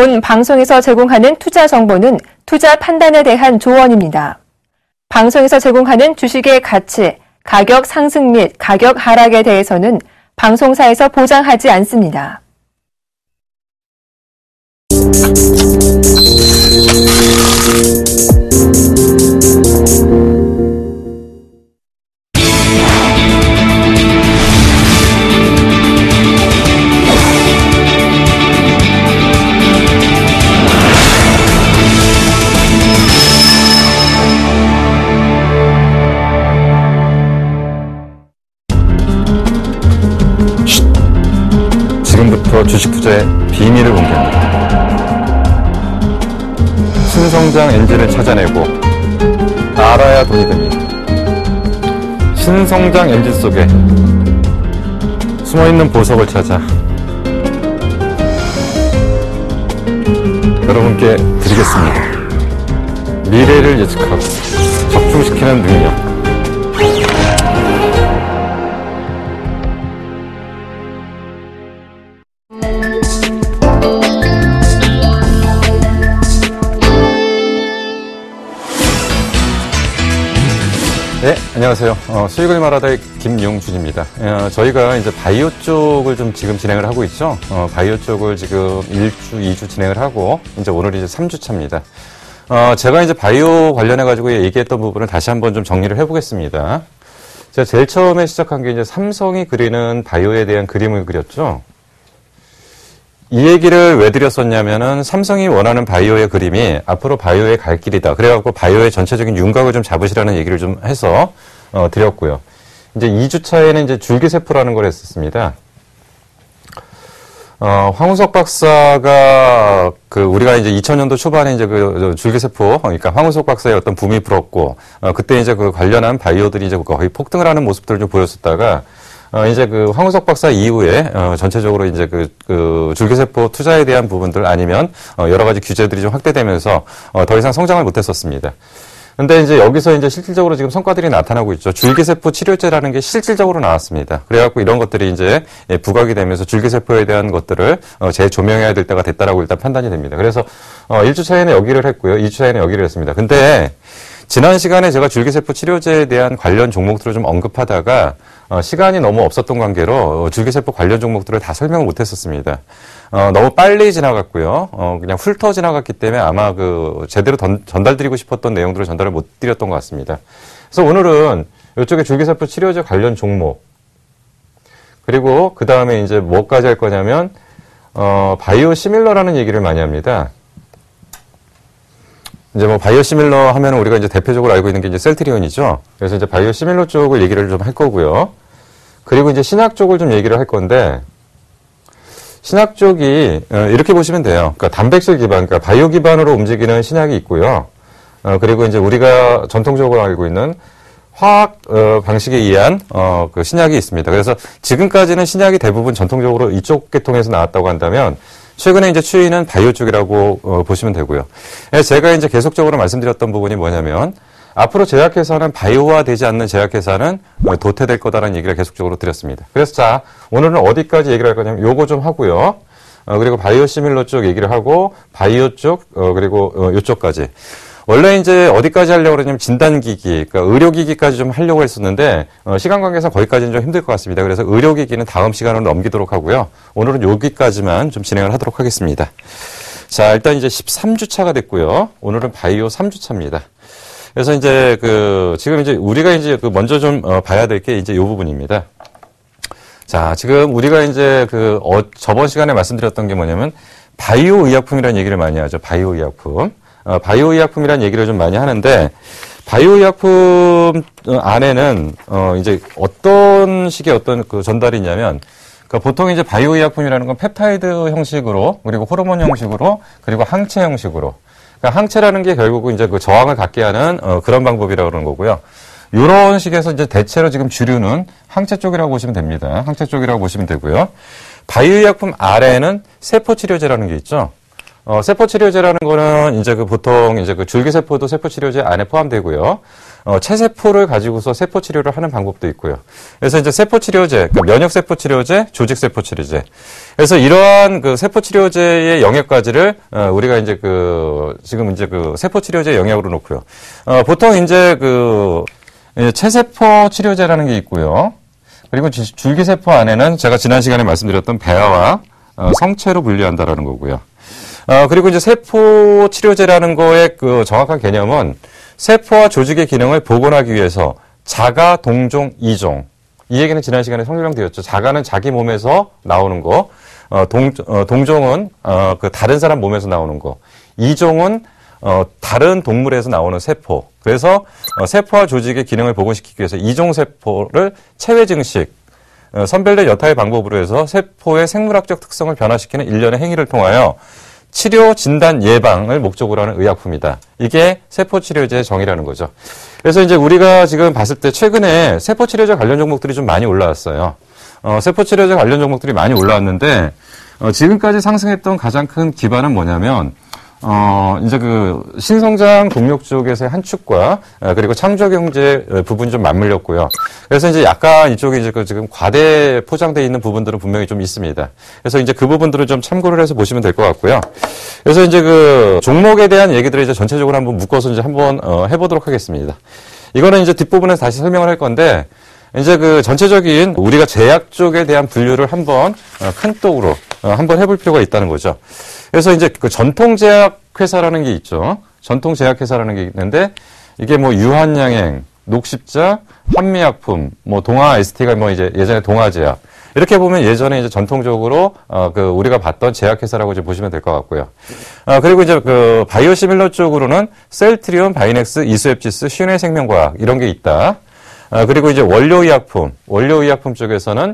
본 방송에서 제공하는 투자 정보는 투자 판단에 대한 조언입니다. 방송에서 제공하는 주식의 가치, 가격 상승 및 가격 하락에 대해서는 방송사에서 보장하지 않습니다. 지금부터 주식 투자의 비밀을 공개합니다. 신성장 엔진을 찾아내고 알아야 돈이 됩니다. 신성장 엔진 속에 숨어있는 보석을 찾아 여러분께 드리겠습니다. 미래를 예측하고 적중시키는 능력. 네, 안녕하세요. 수익을 말하다의 김용준입니다. 저희가 이제 바이오 쪽을 좀 지금 진행을 하고 있죠. 바이오 쪽을 지금 1주, 2주 진행을 하고, 이제 오늘이 이제 3주 차입니다. 제가 이제 바이오 관련해가지고 얘기했던 부분을 다시 한번 좀 정리를 해보겠습니다. 제가 제일 처음에 시작한 게 이제 삼성이 그리는 바이오에 대한 그림을 그렸죠. 이 얘기를 왜 드렸었냐면은 삼성이 원하는 바이오의 그림이 앞으로 바이오의 갈 길이다. 그래갖고 바이오의 전체적인 윤곽을 좀 잡으시라는 얘기를 좀 해서 드렸고요. 이제 2주차에는 이제 줄기세포라는 걸 했었습니다. 황우석 박사가 우리가 이제 2000년도 초반에 이제 줄기세포, 그러니까 황우석 박사의 어떤 붐이 불었고, 그때 이제 관련한 바이오들이 이제 거의 폭등을 하는 모습들을 좀 보였었다가, 이제 황우석 박사 이후에, 전체적으로 이제 줄기세포 투자에 대한 부분들 아니면, 여러 가지 규제들이 좀 확대되면서, 더 이상 성장을 못했었습니다. 근데 이제 여기서 이제 실질적으로 지금 성과들이 나타나고 있죠. 줄기세포 치료제라는 게 실질적으로 나왔습니다. 그래갖고 이런 것들이 이제 부각이 되면서 줄기세포에 대한 것들을, 재조명해야 될 때가 됐다라고 일단 판단이 됩니다. 그래서, 1주차에는 여기를 했고요. 2주차에는 여기를 했습니다. 근데, 지난 시간에 제가 줄기세포 치료제에 대한 관련 종목들을 좀 언급하다가 시간이 너무 없었던 관계로 줄기세포 관련 종목들을 다 설명을 못했었습니다. 너무 빨리 지나갔고요. 그냥 훑어 지나갔기 때문에 아마 제대로 전달드리고 싶었던 내용들을 전달을 못 드렸던 것 같습니다. 그래서 오늘은 이쪽에 줄기세포 치료제 관련 종목 그리고 그 다음에 이제 뭐까지 할 거냐면 바이오 시밀러라는 얘기를 많이 합니다. 이제 바이오시밀러 하면 우리가 이제 대표적으로 알고 있는 게 이제 셀트리온이죠. 그래서 이제 바이오시밀러 쪽을 얘기를 좀 할 거고요. 그리고 이제 신약 쪽을 좀 얘기를 할 건데, 신약 쪽이, 이렇게 보시면 돼요. 그러니까 단백질 기반, 그러니까 바이오 기반으로 움직이는 신약이 있고요. 그리고 이제 우리가 전통적으로 알고 있는 화학, 방식에 의한, 신약이 있습니다. 그래서 지금까지는 신약이 대부분 전통적으로 이쪽 계통에서 나왔다고 한다면, 최근에 이제 추이는 바이오 쪽이라고 보시면 되고요. 제가 이제 계속적으로 말씀드렸던 부분이 뭐냐면 앞으로 제약회사는 바이오화 되지 않는 제약회사는 도태될 거다라는 얘기를 계속적으로 드렸습니다. 그래서 자, 오늘은 어디까지 얘기를 할 거냐면 요거 좀 하고요. 그리고 바이오 시밀러 쪽 얘기를 하고 바이오 쪽, 그리고 요쪽까지. 원래 이제 어디까지 하려고 그러냐면 진단기기, 그러니까 의료기기까지 좀 하려고 했었는데, 시간 관계상 거기까지는 좀 힘들 것 같습니다. 그래서 의료기기는 다음 시간으로 넘기도록 하고요. 오늘은 여기까지만 좀 진행을 하도록 하겠습니다. 자, 일단 이제 13주차가 됐고요. 오늘은 바이오 3주차입니다. 그래서 이제 지금 이제 우리가 이제 먼저 좀 봐야 될 게 이제 이 부분입니다. 자, 지금 우리가 이제 저번 시간에 말씀드렸던 게 뭐냐면, 바이오 의약품이라는 얘기를 많이 하죠. 바이오 의약품. 바이오 의약품이라는 얘기를 좀 많이 하는데, 바이오 의약품 안에는, 이제 어떤 식의 어떤 전달이 있냐면, 보통 이제 바이오 의약품이라는 건 펩타이드 형식으로, 그리고 호르몬 형식으로, 그리고 항체 형식으로. 그러니까 항체라는 게 결국은 이제 저항을 갖게 하는, 그런 방법이라고 그러는 거고요. 이런 식에서 이제 대체로 지금 주류는 항체 쪽이라고 보시면 됩니다. 항체 쪽이라고 보시면 되고요. 바이오 의약품 아래에는 세포치료제라는 게 있죠. 세포치료제라는 거는 이제 보통 이제 줄기세포도 세포치료제 안에 포함되고요. 체세포를 가지고서 세포 치료를 하는 방법도 있고요. 그래서 이제 세포 치료제, 그러니까 면역 세포 치료제, 조직 세포 치료제. 그래서 이러한 그 세포 치료제의 영역까지를 우리가 이제 지금 이제 세포 치료제 영역으로 놓고요. 보통 이제 체세포 치료제라는 게 있고요. 그리고 줄기세포 안에는 제가 지난 시간에 말씀드렸던 배아와 성체로 분류한다라는 거고요. 그리고 이제 세포 치료제라는 거의 정확한 개념은 세포와 조직의 기능을 복원하기 위해서 자가, 동종, 이종. 이 얘기는 지난 시간에 설명드렸죠. 자가는 자기 몸에서 나오는 거, 동종은 다른 사람 몸에서 나오는 거, 이종은 다른 동물에서 나오는 세포. 그래서 세포와 조직의 기능을 복원시키기 위해서 이종 세포를 체외 증식, 선별된 여타의 방법으로 해서 세포의 생물학적 특성을 변화시키는 일련의 행위를 통하여 치료, 진단, 예방을 목적으로 하는 의약품이다. 이게 세포치료제의 정의라는 거죠. 그래서 이제 우리가 지금 봤을 때 최근에 세포치료제 관련 종목들이 좀 많이 올라왔어요. 세포치료제 관련 종목들이 많이 올라왔는데, 지금까지 상승했던 가장 큰 기반은 뭐냐면, 이제 신성장 동력 쪽에서의 한 축과, 그리고 창조경제 부분이 좀 맞물렸고요. 그래서 이제 약간 이쪽에 이제 지금 과대 포장되어 있는 부분들은 분명히 좀 있습니다. 그래서 이제 그 부분들을 좀 참고를 해서 보시면 될 것 같고요. 그래서 이제 종목에 대한 얘기들을 이제 전체적으로 한번 묶어서 이제 한번, 해보도록 하겠습니다. 이거는 이제 뒷부분에서 다시 설명을 할 건데, 이제 전체적인 우리가 제약 쪽에 대한 분류를 한번 큰 떡으로 한번 해볼 필요가 있다는 거죠. 그래서 이제 전통제약 회사라는 게 있죠. 전통제약 회사라는 게 있는데 이게 유한양행, 녹십자, 한미약품, 동아 ST가 이제 예전에 동아제약. 이렇게 보면 예전에 이제 전통적으로 우리가 봤던 제약 회사라고 이제 보시면 될 것 같고요. 그리고 이제 바이오시밀러 쪽으로는 셀트리온, 바이넥스, 이수앱지스, 신해생명과학 이런 게 있다. 그리고 이제 원료의약품 쪽에서는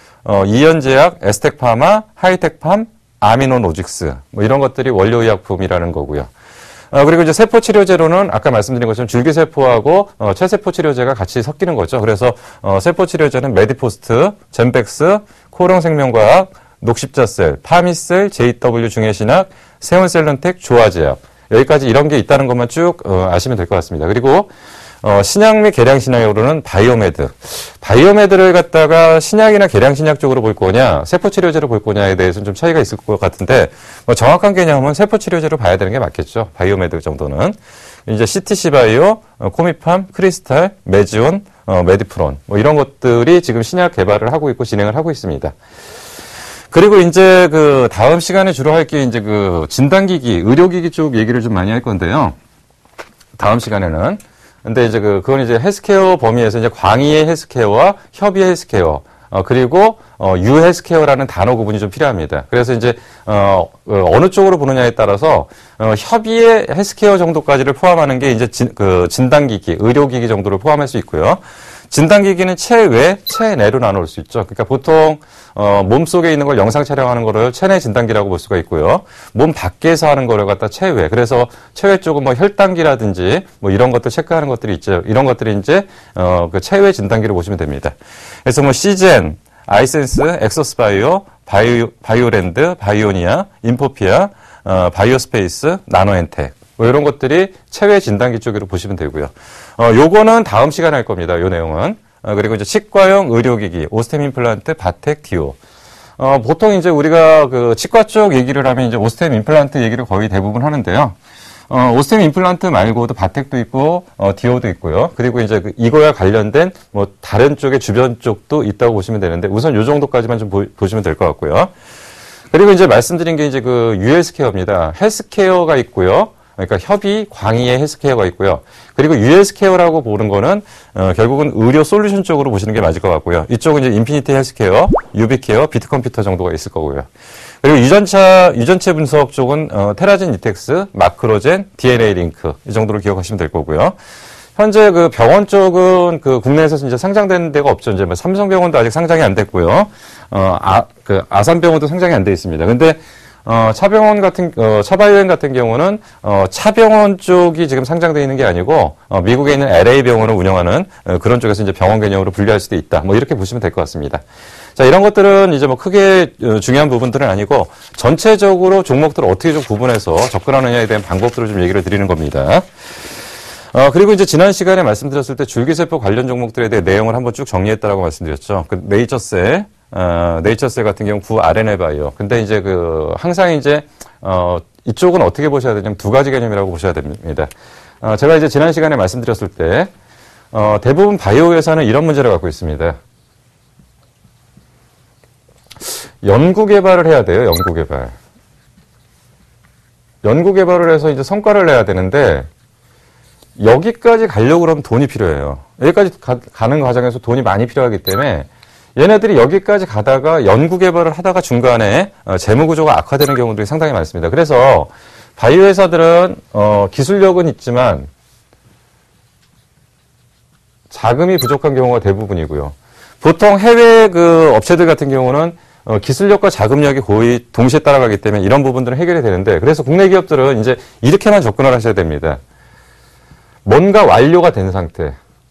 이연제약, 에스텍파마, 하이텍팜, 아미노로직스 이런 것들이 원료의약품이라는 거고요. 그리고 이제 세포치료제로는 아까 말씀드린 것처럼 줄기세포하고 체세포 치료제가 같이 섞이는 거죠. 그래서 세포치료제는 메디포스트, 젠백스, 코롱생명과학, 녹십자셀, 파미셀, JW 중해신학, 세온셀런텍, 조화제약 여기까지 이런 게 있다는 것만 쭉 아시면 될 것 같습니다. 그리고 신약 및 계량 신약으로는 바이오메드. 바이오메드를 갖다가 신약이나 계량 신약 쪽으로 볼 거냐, 세포 치료제로 볼 거냐에 대해서는 좀 차이가 있을 것 같은데, 정확한 개념은 세포 치료제로 봐야 되는 게 맞겠죠. 바이오메드 정도는. 이제 CTC 바이오, 코미팜, 크리스탈, 메지온, 메디프론. 이런 것들이 지금 신약 개발을 하고 있고 진행을 하고 있습니다. 그리고 이제 다음 시간에 주로 할 게 이제 진단기기, 의료기기 쪽 얘기를 좀 많이 할 건데요. 다음 시간에는. 근데 이제 그건 이제 헬스케어 범위에서 이제 광의의 헬스케어와 협의의 헬스케어, 그리고 유헬스케어라는 단어 구분이 좀 필요합니다. 그래서 이제 어느 쪽으로 보느냐에 따라서 협의의 헬스케어 정도까지를 포함하는 게 이제 진단기기, 의료기기 정도를 포함할 수 있고요. 진단기기는 체외, 체내로 나눌 수 있죠. 그러니까 보통 몸속에 있는 걸 영상 촬영하는 거를 체내 진단기라고 볼 수가 있고요. 몸 밖에서 하는 거를 갖다 체외. 그래서 체외 쪽은 혈당기라든지 이런 것들 체크하는 것들이 있죠. 이런 것들이 이제 체외 진단기로 보시면 됩니다. 그래서 시젠, 아이센스, 엑소스바이오, 바이오랜드, 바이오니아, 인포피아, 바이오스페이스, 나노엔텍. 이런 것들이 체외 진단기 쪽으로 보시면 되고요. 요거는 다음 시간에 할 겁니다. 요 내용은. 그리고 이제 치과용 의료기기, 오스템 임플란트, 바텍, 디오. 보통 이제 우리가 치과 쪽 얘기를 하면 이제 오스템 임플란트 얘기를 거의 대부분 하는데요. 오스템 임플란트 말고도 바텍도 있고, 디오도 있고요. 그리고 이제 이거와 관련된 다른 쪽의 주변 쪽도 있다고 보시면 되는데, 우선 요 정도까지만 좀 보시면 될 것 같고요. 그리고 이제 말씀드린 게 이제 유헬스케어입니다. 헬스케어가 있고요. 그러니까 협의, 광의의 헬스케어가 있고요. 그리고 유헬스케어라고 보는 거는 결국은 의료 솔루션 쪽으로 보시는 게 맞을 것 같고요. 이쪽은 이제 인피니티 헬스케어, 유비케어, 비트컴퓨터 정도가 있을 거고요. 그리고 유전체 분석 쪽은 테라진 이텍스, 마크로젠, DNA 링크 이 정도로 기억하시면 될 거고요. 현재 병원 쪽은 국내에서 이제 상장된 데가 없죠. 이제 삼성병원도 아직 상장이 안 됐고요. 아산병원도 상장이 안 돼 있습니다. 근데 차바이오엠 같은 경우는, 차병원 쪽이 지금 상장되어 있는 게 아니고, 미국에 있는 LA 병원을 운영하는 그런 쪽에서 이제 병원 개념으로 분류할 수도 있다. 이렇게 보시면 될 것 같습니다. 자, 이런 것들은 이제 크게 중요한 부분들은 아니고, 전체적으로 종목들을 어떻게 좀 구분해서 접근하느냐에 대한 방법들을 좀 얘기를 드리는 겁니다. 그리고 이제 지난 시간에 말씀드렸을 때 줄기세포 관련 종목들에 대해 내용을 한번 쭉 정리했다라고 말씀드렸죠. 그 네이처셀 같은 경우 구 RNA 바이오. 근데 이제 항상 이제, 이쪽은 어떻게 보셔야 되냐면 두 가지 개념이라고 보셔야 됩니다. 제가 이제 지난 시간에 말씀드렸을 때, 대부분 바이오 회사는 이런 문제를 갖고 있습니다. 연구 개발을 해야 돼요, 연구 개발. 연구 개발을 해서 이제 성과를 내야 되는데, 여기까지 가려고 그러면 돈이 필요해요. 여기까지 가는 과정에서 돈이 많이 필요하기 때문에, 얘네들이 여기까지 가다가 연구 개발을 하다가 중간에 재무 구조가 악화되는 경우들이 상당히 많습니다. 그래서 바이오 회사들은 기술력은 있지만 자금이 부족한 경우가 대부분이고요. 보통 해외 업체들 같은 경우는 기술력과 자금력이 거의 동시에 따라가기 때문에 이런 부분들은 해결이 되는데, 그래서 국내 기업들은 이제 이렇게만 접근을 하셔야 됩니다. 뭔가 완료가 된 상태.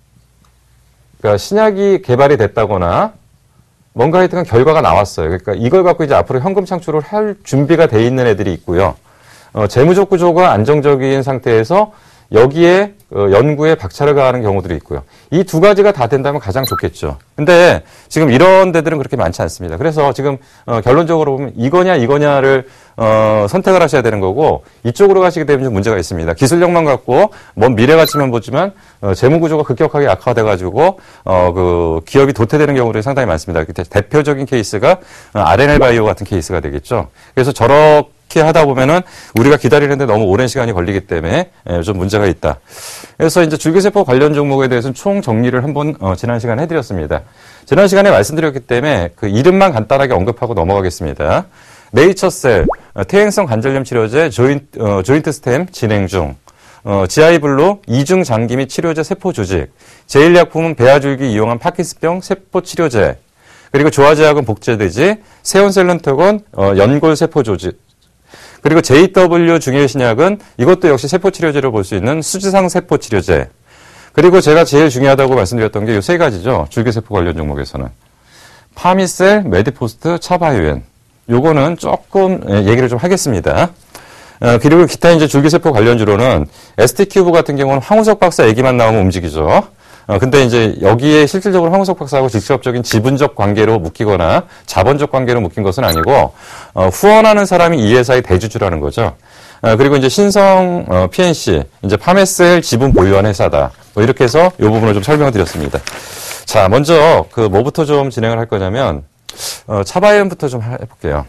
그러니까 신약이 개발이 됐다거나 뭔가 하여튼 결과가 나왔어요. 그러니까 이걸 갖고 이제 앞으로 현금 창출을 할 준비가 돼 있는 애들이 있고요. 재무적 구조가 안정적인 상태에서 여기에 연구에 박차를 가하는 경우들이 있고요. 이 두 가지가 다 된다면 가장 좋겠죠. 근데 지금 이런 데들은 그렇게 많지 않습니다. 그래서 지금 결론적으로 보면 이거냐를 선택을 하셔야 되는 거고, 이쪽으로 가시게 되면 좀 문제가 있습니다. 기술력만 갖고 먼 미래 가치만 보지만 재무 구조가 급격하게 악화돼 가지고 기업이 도태되는 경우들이 상당히 많습니다. 대표적인 케이스가 RNA 바이오 같은 케이스가 되겠죠. 그래서 저렇게 하다 보면은 우리가 기다리는데 너무 오랜 시간이 걸리기 때문에 좀 문제가 있다. 그래서 이제 줄기세포 관련 종목에 대해서는 총 정리를 한번 지난 시간에 해드렸습니다. 지난 시간에 말씀드렸기 때문에 그 이름만 간단하게 언급하고 넘어가겠습니다. 네이처셀 퇴행성 관절염 치료제 조인트 스템 진행 중. 지아이블루 이중 장기 및 치료제 세포 조직. 제1약품은 배아줄기 이용한 파킨슨병 세포 치료제. 그리고 조화제약은 복제돼지, 세온셀런톡은 연골 세포 조직. 그리고 JW 중일 신약은 이것도 역시 세포 치료제로 볼 수 있는 수지상 세포 치료제. 그리고 제가 제일 중요하다고 말씀드렸던 게 이 세 가지죠. 줄기세포 관련 종목에서는. 파미셀, 메디포스트, 차바이오엔. 요거는 조금 얘기를 좀 하겠습니다. 그리고 기타 이제 줄기세포 관련주로는 ST큐브 같은 경우는 황우석 박사 얘기만 나오면 움직이죠. 근데 이제 여기에 실질적으로 황우석 박사하고 직접적인 지분적 관계로 묶이거나 자본적 관계로 묶인 것은 아니고, 후원하는 사람이 이 회사의 대주주라는 거죠. 그리고 이제 신성 PNC, 이제 파메셀 지분 보유한 회사다. 뭐 이렇게 해서 이 부분을 좀 설명을 드렸습니다. 자, 먼저 뭐부터 좀 진행을 할 거냐면, 차바이온부터 좀 해볼게요.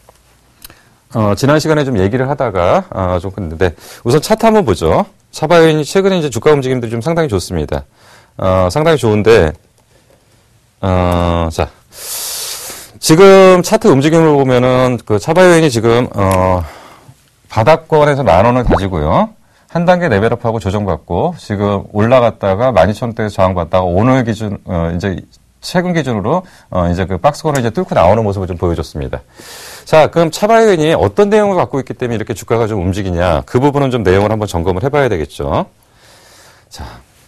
지난 시간에 좀 얘기를 하다가, 좀 끝냈는데, 우선 차트 한번 보죠. 차바이온이 최근에 이제 주가 움직임들이 좀 상당히 좋습니다. 상당히 좋은데, 자. 지금 차트 움직임을 보면은, 차바이온이 지금, 바닥권에서 10,000원을 다지고요. 한 단계 레벨업하고 조정받고, 지금 올라갔다가 12,000원대에서 저항받다가 오늘 기준, 이제 최근 기준으로, 이제 박스권을 이제 뚫고 나오는 모습을 좀 보여줬습니다. 자, 그럼 차바이온이 어떤 내용을 갖고 있기 때문에 이렇게 주가가 좀 움직이냐. 그 부분은 좀 내용을 한번 점검을 해봐야 되겠죠. 자,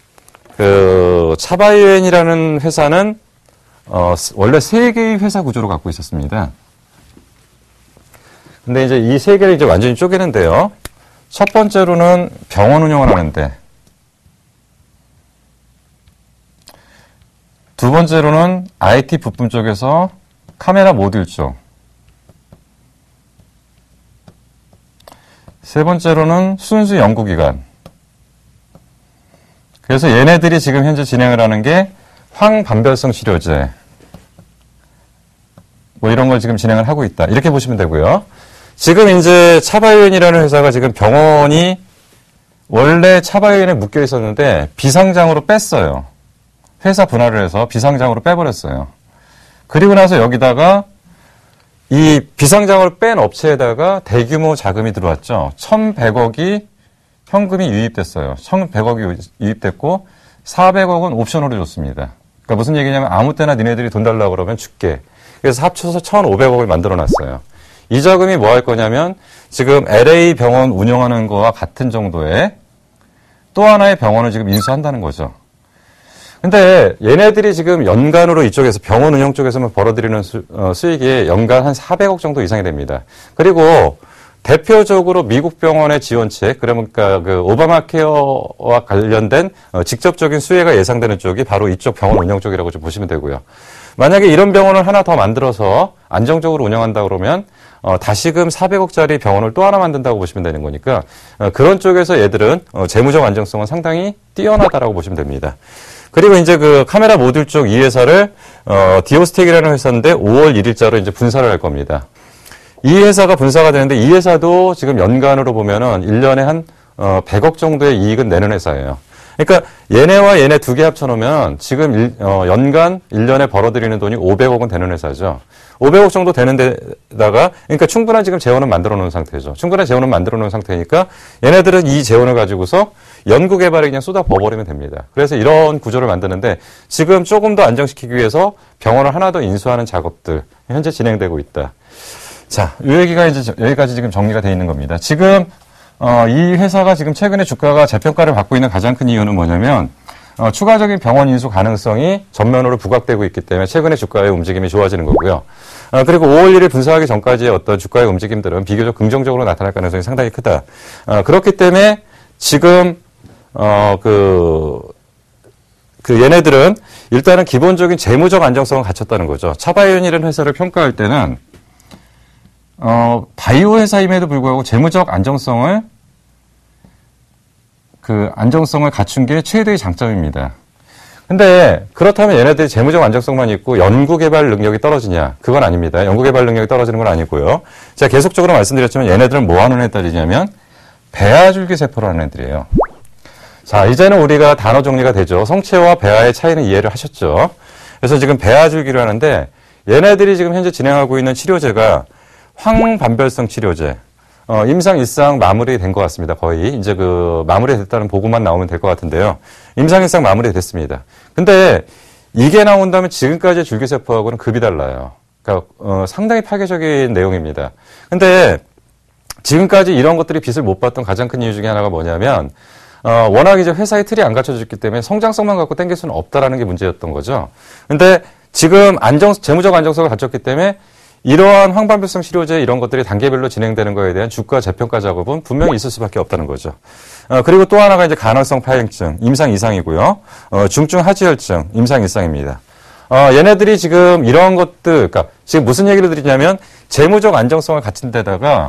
차바이온이라는 회사는, 원래 3개의 회사 구조로 갖고 있었습니다. 근데 이제 이 3개를 이제 완전히 쪼개는데요. 첫 번째로는 병원 운영을 하는데, 두 번째로는 IT 부품 쪽에서 카메라 모듈 쪽, 세 번째로는 순수 연구기관. 그래서 얘네들이 지금 현재 진행을 하는 게 황반별성 치료제, 뭐 이런 걸 지금 진행을 하고 있다. 이렇게 보시면 되고요. 지금 이제 차바이온이라는 회사가 지금 병원이 원래 차바이온에 묶여 있었는데 비상장으로 뺐어요. 회사 분할을 해서 비상장으로 빼버렸어요. 그리고 나서 여기다가 이 비상장으로 뺀 업체에다가 대규모 자금이 들어왔죠. 1,100억이 현금이 유입됐어요. 1,100억이 유입됐고 400억은 옵션으로 줬습니다. 그러니까 무슨 얘기냐면 아무 때나 니네들이 돈 달라고 그러면 줄게. 그래서 합쳐서 1,500억을 만들어놨어요. 이 자금이 뭐 할 거냐면 지금 LA 병원 운영하는 거와 같은 정도의 또 하나의 병원을 지금 인수한다는 거죠. 근데 얘네들이 지금 연간으로 이쪽에서 병원 운영 쪽에서만 벌어들이는 수익이 연간 한 400억 정도 이상이 됩니다. 그리고 대표적으로 미국 병원의 지원책, 그러니까 그 오바마 케어와 관련된 직접적인 수혜가 예상되는 쪽이 바로 이쪽 병원 운영 쪽이라고 좀 보시면 되고요. 만약에 이런 병원을 하나 더 만들어서 안정적으로 운영한다 그러면 다시금 400억짜리 병원을 또 하나 만든다고 보시면 되는 거니까 그런 쪽에서 얘들은 재무적 안정성은 상당히 뛰어나다라고 보시면 됩니다. 그리고 이제 그 카메라 모듈 쪽 이 회사를 디오스텍이라는 회사인데 5월 1일자로 이제 분사를 할 겁니다. 이 회사가 분사가 되는데 이 회사도 지금 연간으로 보면은 1년에 한 100억 정도의 이익은 내는 회사예요. 그러니까 얘네와 얘네 두 개 합쳐놓으면 지금 연간 1년에 벌어들이는 돈이 500억은 되는 회사죠. 500억 정도 되는 데다가 그러니까 충분한 지금 재원은 만들어 놓은 상태죠. 충분한 재원은 만들어 놓은 상태니까 얘네들은 이 재원을 가지고서 연구개발에 그냥 쏟아 부어버리면 됩니다. 그래서 이런 구조를 만드는데 지금 조금 더 안정시키기 위해서 병원을 하나 더 인수하는 작업들 현재 진행되고 있다. 자, 이 얘기가 이제 여기까지 지금 정리가 돼 있는 겁니다. 지금 이 회사가 지금 최근에 주가가 재평가를 받고 있는 가장 큰 이유는 뭐냐면 추가적인 병원 인수 가능성이 전면으로 부각되고 있기 때문에 최근에 주가의 움직임이 좋아지는 거고요. 그리고 5월 1일 분사하기 전까지의 어떤 주가의 움직임들은 비교적 긍정적으로 나타날 가능성이 상당히 크다. 그렇기 때문에 지금 얘네들은 일단은 기본적인 재무적 안정성을 갖췄다는 거죠. 차바이온이라는 회사를 평가할 때는 바이오 회사임에도 불구하고 재무적 안정성을 갖춘 게 최대의 장점입니다. 근데 그렇다면 얘네들이 재무적 안정성만 있고 연구개발 능력이 떨어지냐? 그건 아닙니다. 연구개발 능력이 떨어지는 건 아니고요. 제가 계속적으로 말씀드렸지만 얘네들은 뭐 하는 애들이냐면 배아줄기세포를 하는 애들이에요. 자, 이제는 우리가 단어 정리가 되죠. 성체와 배아의 차이는 이해를 하셨죠. 그래서 지금 배아줄기를 하는데 얘네들이 지금 현재 진행하고 있는 치료제가 황반별성 치료제. 임상 1상 마무리된 것 같습니다. 거의 이제 마무리됐다는 보고만 나오면 될 것 같은데요. 임상 1상 마무리됐습니다. 근데 이게 나온다면 지금까지의 줄기세포하고는 급이 달라요. 그러니까 상당히 파괴적인 내용입니다. 근데 지금까지 이런 것들이 빛을 못 봤던 가장 큰 이유 중에 하나가 뭐냐면 워낙 이제 회사의 틀이 안 갖춰졌기 때문에 성장성만 갖고 땡길 수는 없다라는 게 문제였던 거죠. 근데 지금 재무적 안정성을 갖췄기 때문에 이러한 황반별성 치료제 이런 것들이 단계별로 진행되는 거에 대한 주가 재평가 작업은 분명히 있을 수밖에 없다는 거죠. 그리고 또 하나가 이제 간헐성 파행증, 임상 이상이고요. 중증 하지혈증, 임상 이상입니다. 얘네들이 지금 이런 것들, 그러니까 지금 무슨 얘기를 드리냐면 재무적 안정성을 갖춘 데다가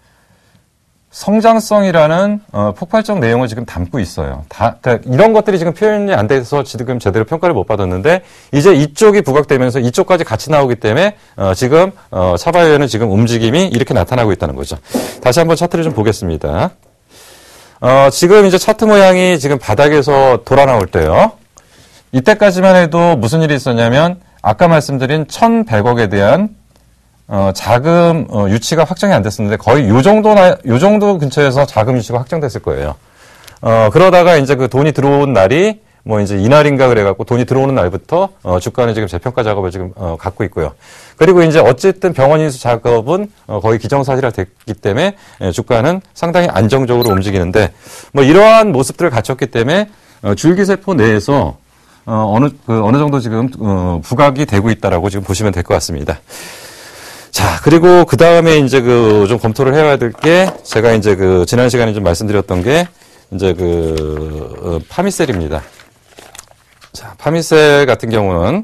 성장성이라는 폭발적 내용을 지금 담고 있어요. 그러니까 이런 것들이 지금 표현이 안 돼서 지금 제대로 평가를 못 받았는데 이제 이쪽이 부각되면서 이쪽까지 같이 나오기 때문에 지금 차바이오는 지금 움직임이 이렇게 나타나고 있다는 거죠. 다시 한번 차트를 좀 보겠습니다. 지금 이제 차트 모양이 지금 바닥에서 돌아 나올 때요. 이때까지만 해도 무슨 일이 있었냐면 아까 말씀드린 1,100억에 대한 자금 유치가 확정이 안 됐었는데 거의 요 정도 근처에서 자금 유치가 확정됐을 거예요. 그러다가 이제 그 돈이 들어온 날이 뭐 이제 이날인가 그래갖고 돈이 들어오는 날부터 주가는 지금 재평가 작업을 지금 갖고 있고요. 그리고 이제 어쨌든 병원 인수 작업은 거의 기정사실화 됐기 때문에 주가는 상당히 안정적으로 움직이는데 뭐 이러한 모습들을 갖췄기 때문에 줄기세포 내에서 어느 정도 지금 부각이 되고 있다라고 지금 보시면 될 것 같습니다. 자, 그리고 그 다음에 이제 좀 검토를 해야 될 게, 제가 이제 지난 시간에 좀 말씀드렸던 게, 이제 파미셀입니다. 자, 파미셀 같은 경우는,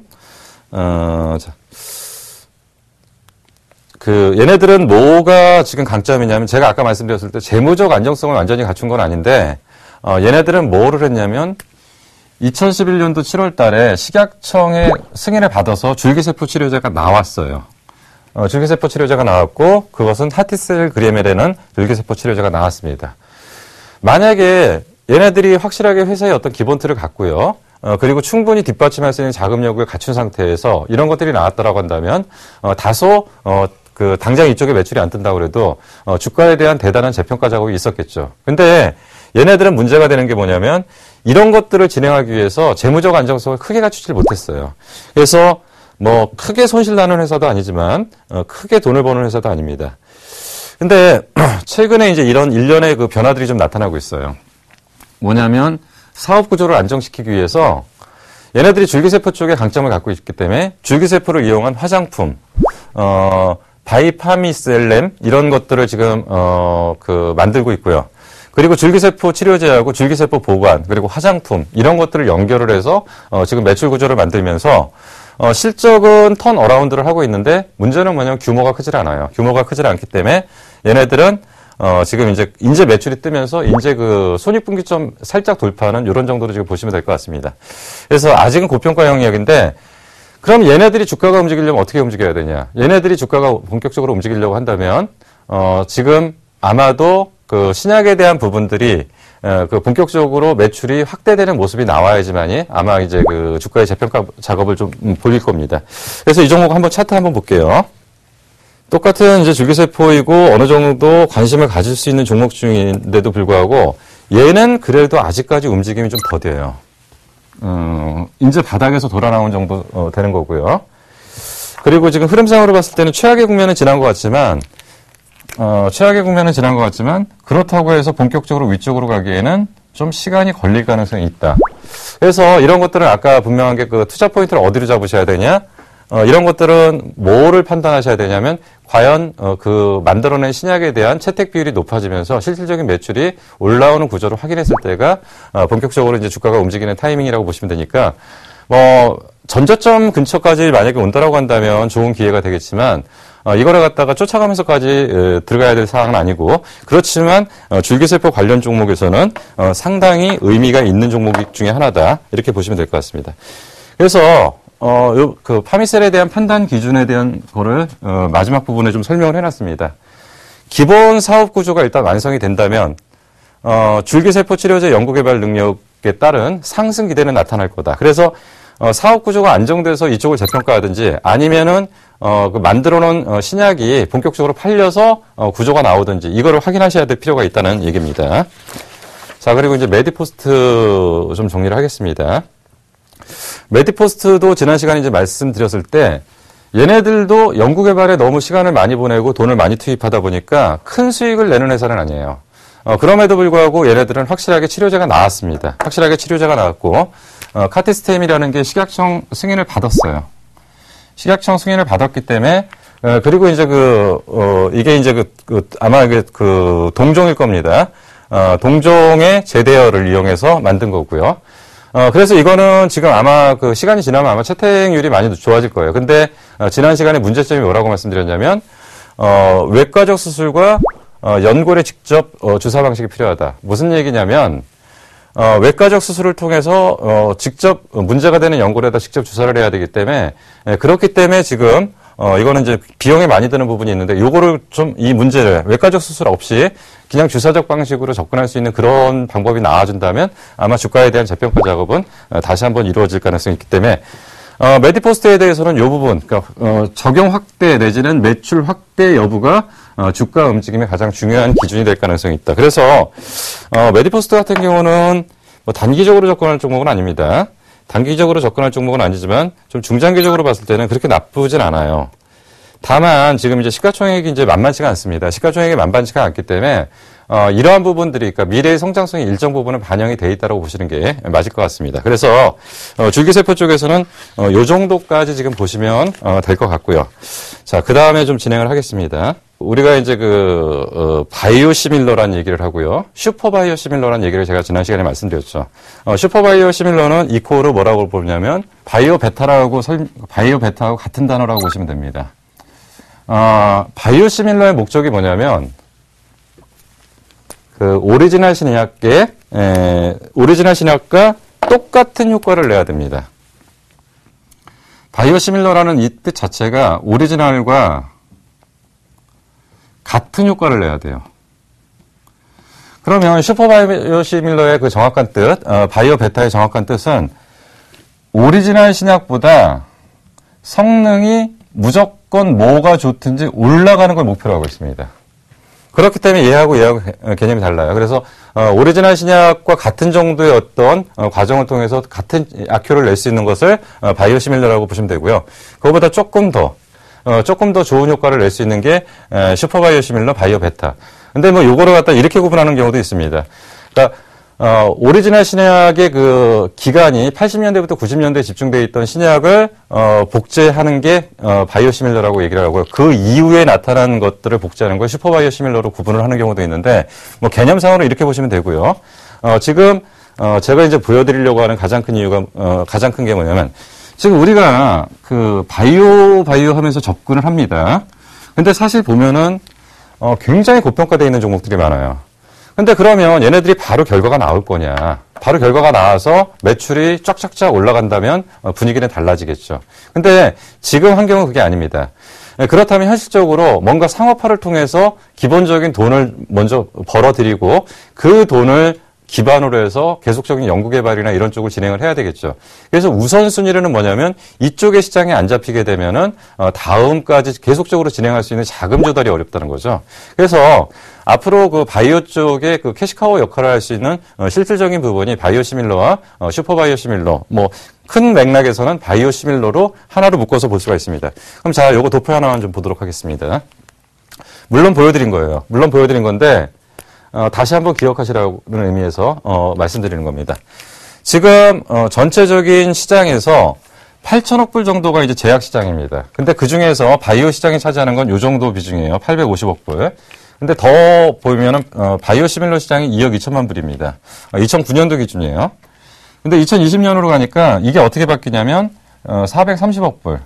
얘네들은 뭐가 지금 강점이냐면, 제가 아까 말씀드렸을 때 재무적 안정성을 완전히 갖춘 건 아닌데, 얘네들은 뭐를 했냐면, 2011년도 7월 달에 식약청의 승인을 받아서 줄기세포 치료제가 나왔어요. 줄기세포 치료제가 나왔고 그것은 하티셀 그리멜이라는 줄기세포 치료제가 나왔습니다. 만약에 얘네들이 확실하게 회사의 어떤 기본 틀을 갖고요. 그리고 충분히 뒷받침할 수 있는 자금력을 갖춘 상태에서 이런 것들이 나왔다라고 한다면 다소 당장 이쪽에 매출이 안 뜬다고 그래도 주가에 대한 대단한 재평가 작업이 있었겠죠. 근데 얘네들은 문제가 되는 게 뭐냐면 이런 것들을 진행하기 위해서 재무적 안정성을 크게 갖추질 못했어요. 그래서 뭐 크게 손실 나는 회사도 아니지만 크게 돈을 버는 회사도 아닙니다. 근데 최근에 이제 이런 일련의 변화들이 좀 나타나고 있어요. 뭐냐면 사업 구조를 안정시키기 위해서 얘네들이 줄기세포 쪽에 강점을 갖고 있기 때문에 줄기세포를 이용한 화장품, 바이파미셀렘 이런 것들을 지금 만들고 있고요. 그리고 줄기세포 치료제하고 줄기세포 보관 그리고 화장품 이런 것들을 연결을 해서 지금 매출 구조를 만들면서 실적은 턴 어라운드를 하고 있는데 문제는 뭐냐면 규모가 크질 않아요. 규모가 크질 않기 때문에 얘네들은 지금 이제 매출이 뜨면서 이제 그 손익분기점 살짝 돌파하는 이런 정도로 지금 보시면 될 것 같습니다. 그래서 아직은 고평가 영역인데 그럼 얘네들이 주가가 움직이려면 어떻게 움직여야 되냐? 얘네들이 주가가 본격적으로 움직이려고 한다면 지금 아마도 그 신약에 대한 부분들이 그 본격적으로 매출이 확대되는 모습이 나와야지만이 아마 이제 그 주가의 재평가 작업을 좀 보일 겁니다. 그래서 이 종목 한번 차트 한번 볼게요. 똑같은 이제 줄기세포이고 어느 정도 관심을 가질 수 있는 종목 중인데도 불구하고 얘는 그래도 아직까지 움직임이 좀 더뎌요. 이제 바닥에서 돌아 나온 정도 되는 거고요. 그리고 지금 흐름상으로 봤을 때는 최악의 국면은 지난 것 같지만 그렇다고 해서 본격적으로 위쪽으로 가기에는 좀 시간이 걸릴 가능성이 있다. 그래서 이런 것들은 아까 분명한 게 그 투자 포인트를 어디로 잡으셔야 되냐? 이런 것들은 뭐를 판단하셔야 되냐면 과연 그 만들어낸 신약에 대한 채택 비율이 높아지면서 실질적인 매출이 올라오는 구조를 확인했을 때가 본격적으로 이제 주가가 움직이는 타이밍이라고 보시면 되니까 전저점 근처까지 만약에 온다라고 한다면 좋은 기회가 되겠지만 이거를 갖다가 쫓아가면서까지 들어가야 될 상황은 아니고 그렇지만 줄기세포 관련 종목에서는 상당히 의미가 있는 종목 중에 하나다 이렇게 보시면 될 것 같습니다. 그래서 그 파미셀에 대한 판단 기준에 대한 거를 마지막 부분에 좀 설명을 해놨습니다. 기본 사업 구조가 일단 완성이 된다면 줄기세포 치료제 연구개발 능력에 따른 상승 기대는 나타날 거다. 그래서 사업 구조가 안정돼서 이쪽을 재평가하든지 아니면은 그 만들어놓은 신약이 본격적으로 팔려서 구조가 나오든지 이거를 확인하셔야 될 필요가 있다는 얘기입니다. 자, 그리고 이제 메디포스트 좀 정리를 하겠습니다. 메디포스트도 지난 시간에 이제 말씀드렸을 때 얘네들도 연구개발에 너무 시간을 많이 보내고 돈을 많이 투입하다 보니까 큰 수익을 내는 회사는 아니에요. 그럼에도 불구하고 얘네들은 확실하게 치료제가 나왔습니다. 확실하게 치료제가 나왔고 카티스템이라는 게 식약청 승인을 받았어요. 식약청 승인을 받았기 때문에 그리고 이제 이게 이제 아마 이게 동종일 겁니다. 동종의 제대어를 이용해서 만든 거고요. 그래서 이거는 지금 아마 시간이 지나면 아마 채택률이 많이 좋아질 거예요. 근데 지난 시간에 문제점이 뭐라고 말씀드렸냐면 외과적 수술과 연골에 직접 주사 방식이 필요하다. 무슨 얘기냐면 외과적 수술을 통해서 직접 문제가 되는 연골에다 직접 주사를 해야 되기 때문에 그렇기 때문에 지금 이거는 이제 비용이 많이 드는 부분이 있는데 요거를 좀 이 문제를 외과적 수술 없이 그냥 주사적 방식으로 접근할 수 있는 그런 방법이 나와준다면 아마 주가에 대한 재평가 작업은 다시 한번 이루어질 가능성이 있기 때문에 메디포스트에 대해서는 이 부분 그러니까 적용 확대 내지는 매출 확대 여부가 주가 움직임의 가장 중요한 기준이 될 가능성이 있다. 그래서 메디포스트 같은 경우는 뭐 단기적으로 접근할 종목은 아닙니다. 단기적으로 접근할 종목은 아니지만 좀 중장기적으로 봤을 때는 그렇게 나쁘진 않아요. 다만 지금 이제 시가총액이 이제 만만치가 않습니다. 시가총액이 만만치가 않기 때문에 이러한 부분들이 그러니까 미래의 성장성이 일정 부분은 반영이 돼 있다고 보시는 게 맞을 것 같습니다. 그래서 줄기세포 쪽에서는 요 정도까지 지금 보시면 될 것 같고요. 자, 그 다음에 좀 진행을 하겠습니다. 우리가 이제 바이오시밀러라는 얘기를 하고요. 슈퍼바이오시밀러라는 얘기를 제가 지난 시간에 말씀드렸죠. 슈퍼바이오시밀러는 이코어로 뭐라고 보냐면 바이오베타하고 같은 단어라고 보시면 됩니다. 바이오시밀러의 목적이 뭐냐면 오리지널 신약과 똑같은 효과를 내야 됩니다. 바이오시밀러라는 이 뜻 자체가 오리지널과 같은 효과를 내야 돼요. 그러면 슈퍼바이오시밀러의 그 정확한 뜻, 바이오베타의 정확한 뜻은 오리지널 신약보다 성능이 무조건 뭐가 좋든지 올라가는 걸 목표로 하고 있습니다. 그렇기 때문에 얘하고 개념이 달라요. 그래서 오리지널 신약과 같은 정도의 어떤 과정을 통해서 같은 악효를 낼 수 있는 것을 바이오시밀러라고 보시면 되고요. 그거보다 조금 더 좋은 효과를 낼 수 있는 게 슈퍼바이오시밀러 바이오베타. 근데 뭐 요거를 갖다 이렇게 구분하는 경우도 있습니다. 그러니까 오리지널 신약의 그 기간이 80년대부터 90년대에 집중되어 있던 신약을, 복제하는 게, 바이오시밀러라고 얘기를 하고요. 그 이후에 나타난 것들을 복제하는 걸 슈퍼바이오시밀러로 구분을 하는 경우도 있는데, 뭐 개념상으로 이렇게 보시면 되고요. 지금, 제가 이제 보여드리려고 하는 가장 큰 이유가, 가장 큰 게 뭐냐면, 지금 우리가 그 바이오 하면서 접근을 합니다. 근데 사실 보면은, 굉장히 고평가되어 있는 종목들이 많아요. 근데 그러면 얘네들이 바로 결과가 나올 거냐. 바로 결과가 나와서 매출이 쫙쫙쫙 올라간다면 분위기는 달라지겠죠. 근데 지금 환경은 그게 아닙니다. 그렇다면 현실적으로 뭔가 상업화를 통해서 기본적인 돈을 먼저 벌어들이고 그 돈을 기반으로 해서 계속적인 연구개발이나 이런 쪽을 진행을 해야 되겠죠. 그래서 우선순위로는 뭐냐면 이쪽의 시장에 안 잡히게 되면은 다음까지 계속적으로 진행할 수 있는 자금 조달이 어렵다는 거죠. 그래서 앞으로 그 바이오 쪽에 그 캐시카우 역할을 할 수 있는 실질적인 부분이 바이오시밀러와 슈퍼바이오시밀러, 뭐 큰 맥락에서는 바이오시밀러로 하나로 묶어서 볼 수가 있습니다. 그럼 자, 요거 도표 하나만 좀 보도록 하겠습니다. 물론 보여드린 거예요. 물론 보여드린 건데 다시 한번 기억하시라는 의미에서 말씀드리는 겁니다. 지금 전체적인 시장에서 8천억 불 정도가 이제 제약 시장입니다. 근데 그 중에서 바이오 시장이 차지하는 건 요 정도 비중이에요. 850억 불. 근데 더 보면은 바이오 시밀러 시장이 2억 2천만 불입니다. 2009년도 기준이에요. 근데 2020년으로 가니까 이게 어떻게 바뀌냐면 430억 불.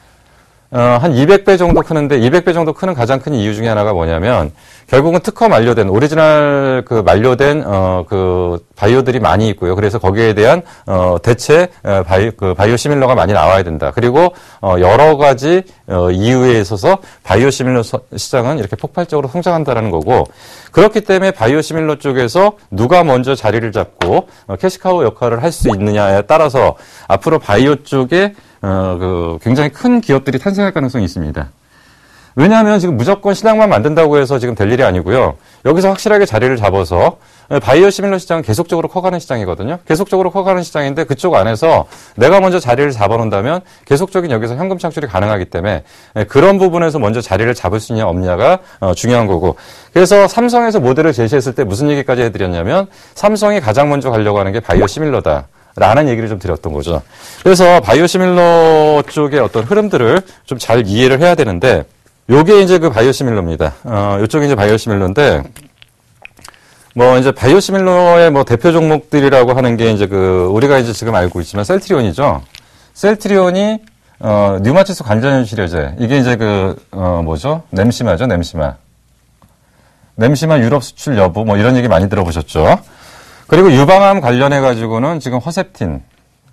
한 200배 정도 크는데 200배 정도 크는 가장 큰 이유 중에 하나가 뭐냐면 결국은 특허 만료된 오리지널 그 만료된 그 바이오들이 많이 있고요. 그래서 거기에 대한 대체 바이오 시밀러가 많이 나와야 된다. 그리고 여러 가지 이유에 있어서 바이오 시밀러 시장은 이렇게 폭발적으로 성장한다라는 거고 그렇기 때문에 바이오 시밀러 쪽에서 누가 먼저 자리를 잡고 캐시카우 역할을 할 수 있느냐에 따라서 앞으로 바이오 쪽에 굉장히 큰 기업들이 탄생할 가능성이 있습니다. 왜냐하면 지금 무조건 신약만 만든다고 해서 지금 될 일이 아니고요. 여기서 확실하게 자리를 잡아서 바이오 시밀러 시장은 계속적으로 커가는 시장이거든요. 계속적으로 커가는 시장인데 그쪽 안에서 내가 먼저 자리를 잡아놓는다면 계속적인 여기서 현금 창출이 가능하기 때문에 그런 부분에서 먼저 자리를 잡을 수 있냐 없냐가 중요한 거고. 그래서 삼성에서 모델을 제시했을 때 무슨 얘기까지 해드렸냐면 삼성이 가장 먼저 가려고 하는 게 바이오 시밀러다. 라는 얘기를 좀 드렸던 거죠. 그래서 바이오시밀러 쪽의 어떤 흐름들을 좀 잘 이해를 해야 되는데, 요게 이제 그 바이오시밀러입니다. 요쪽이 이제 바이오시밀러인데, 뭐 이제 바이오시밀러의 뭐 대표 종목들이라고 하는 게 이제 우리가 이제 지금 알고 있지만 셀트리온이죠. 셀트리온이, 류마티스 관절염 치료제. 이게 이제 뭐죠? nemsima죠, nemsima. nemsima 유럽 수출 여부, 뭐 이런 얘기 많이 들어보셨죠. 그리고 유방암 관련해가지고는 지금 허셉틴.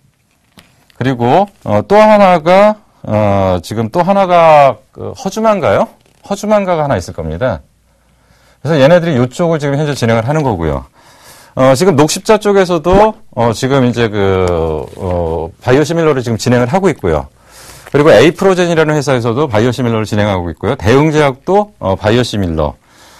그리고, 또 하나가, 지금 또 하나가, 허주만가요? 허주만가가 하나 있을 겁니다. 그래서 얘네들이 이쪽을 지금 현재 진행을 하는 거고요. 지금 녹십자 쪽에서도, 지금 이제 바이오시밀러를 지금 진행을 하고 있고요. 그리고 에이프로젠이라는 회사에서도 바이오시밀러를 진행하고 있고요. 대웅제약도, 바이오시밀러.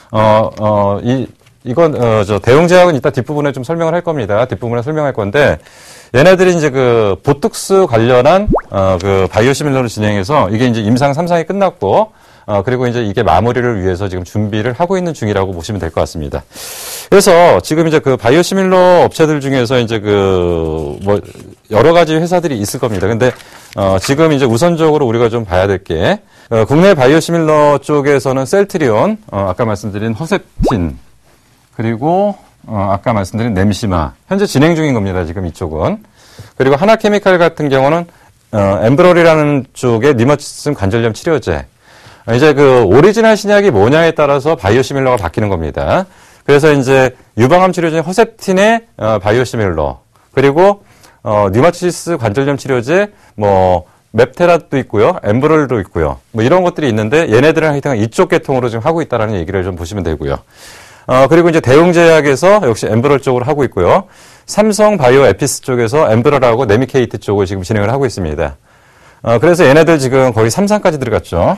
이건 대웅제약은 이따 뒷부분에 좀 설명을 할 겁니다. 뒷부분에 설명할 건데 얘네들이 이제 보톡스 관련한 바이오시밀러를 진행해서 이게 이제 임상 3상이 끝났고 그리고 이제 이게 마무리를 위해서 지금 준비를 하고 있는 중이라고 보시면 될 것 같습니다. 그래서 지금 이제 바이오시밀러 업체들 중에서 이제 뭐 여러 가지 회사들이 있을 겁니다. 근데 지금 이제 우선적으로 우리가 좀 봐야 될 게 국내 바이오시밀러 쪽에서는 셀트리온, 아까 말씀드린 허셉틴 그리고 아까 말씀드린 nemsima 현재 진행 중인 겁니다. 지금 이쪽은. 그리고 하나케미칼 같은 경우는 엠브럴이라는 쪽의 니머치슨 관절염 치료제. 이제 오리지널 신약이 뭐냐에 따라서 바이오시밀러가 바뀌는 겁니다. 그래서 이제 유방암 치료제 허셉틴의 바이오시밀러 그리고 니머치스 관절염 치료제 뭐 맵테라도 있고요. 엠브럴도 있고요. 뭐 이런 것들이 있는데 얘네들은 하여튼 이쪽 계통으로 지금 하고 있다는 얘기를 좀 보시면 되고요. 그리고 이제 대웅제약에서 역시 엠브럴 쪽으로 하고 있고요. 삼성 바이오 에피스 쪽에서 엠브럴하고 네미케이트 쪽을 지금 진행을 하고 있습니다. 그래서 얘네들 지금 거의 3상까지 들어갔죠.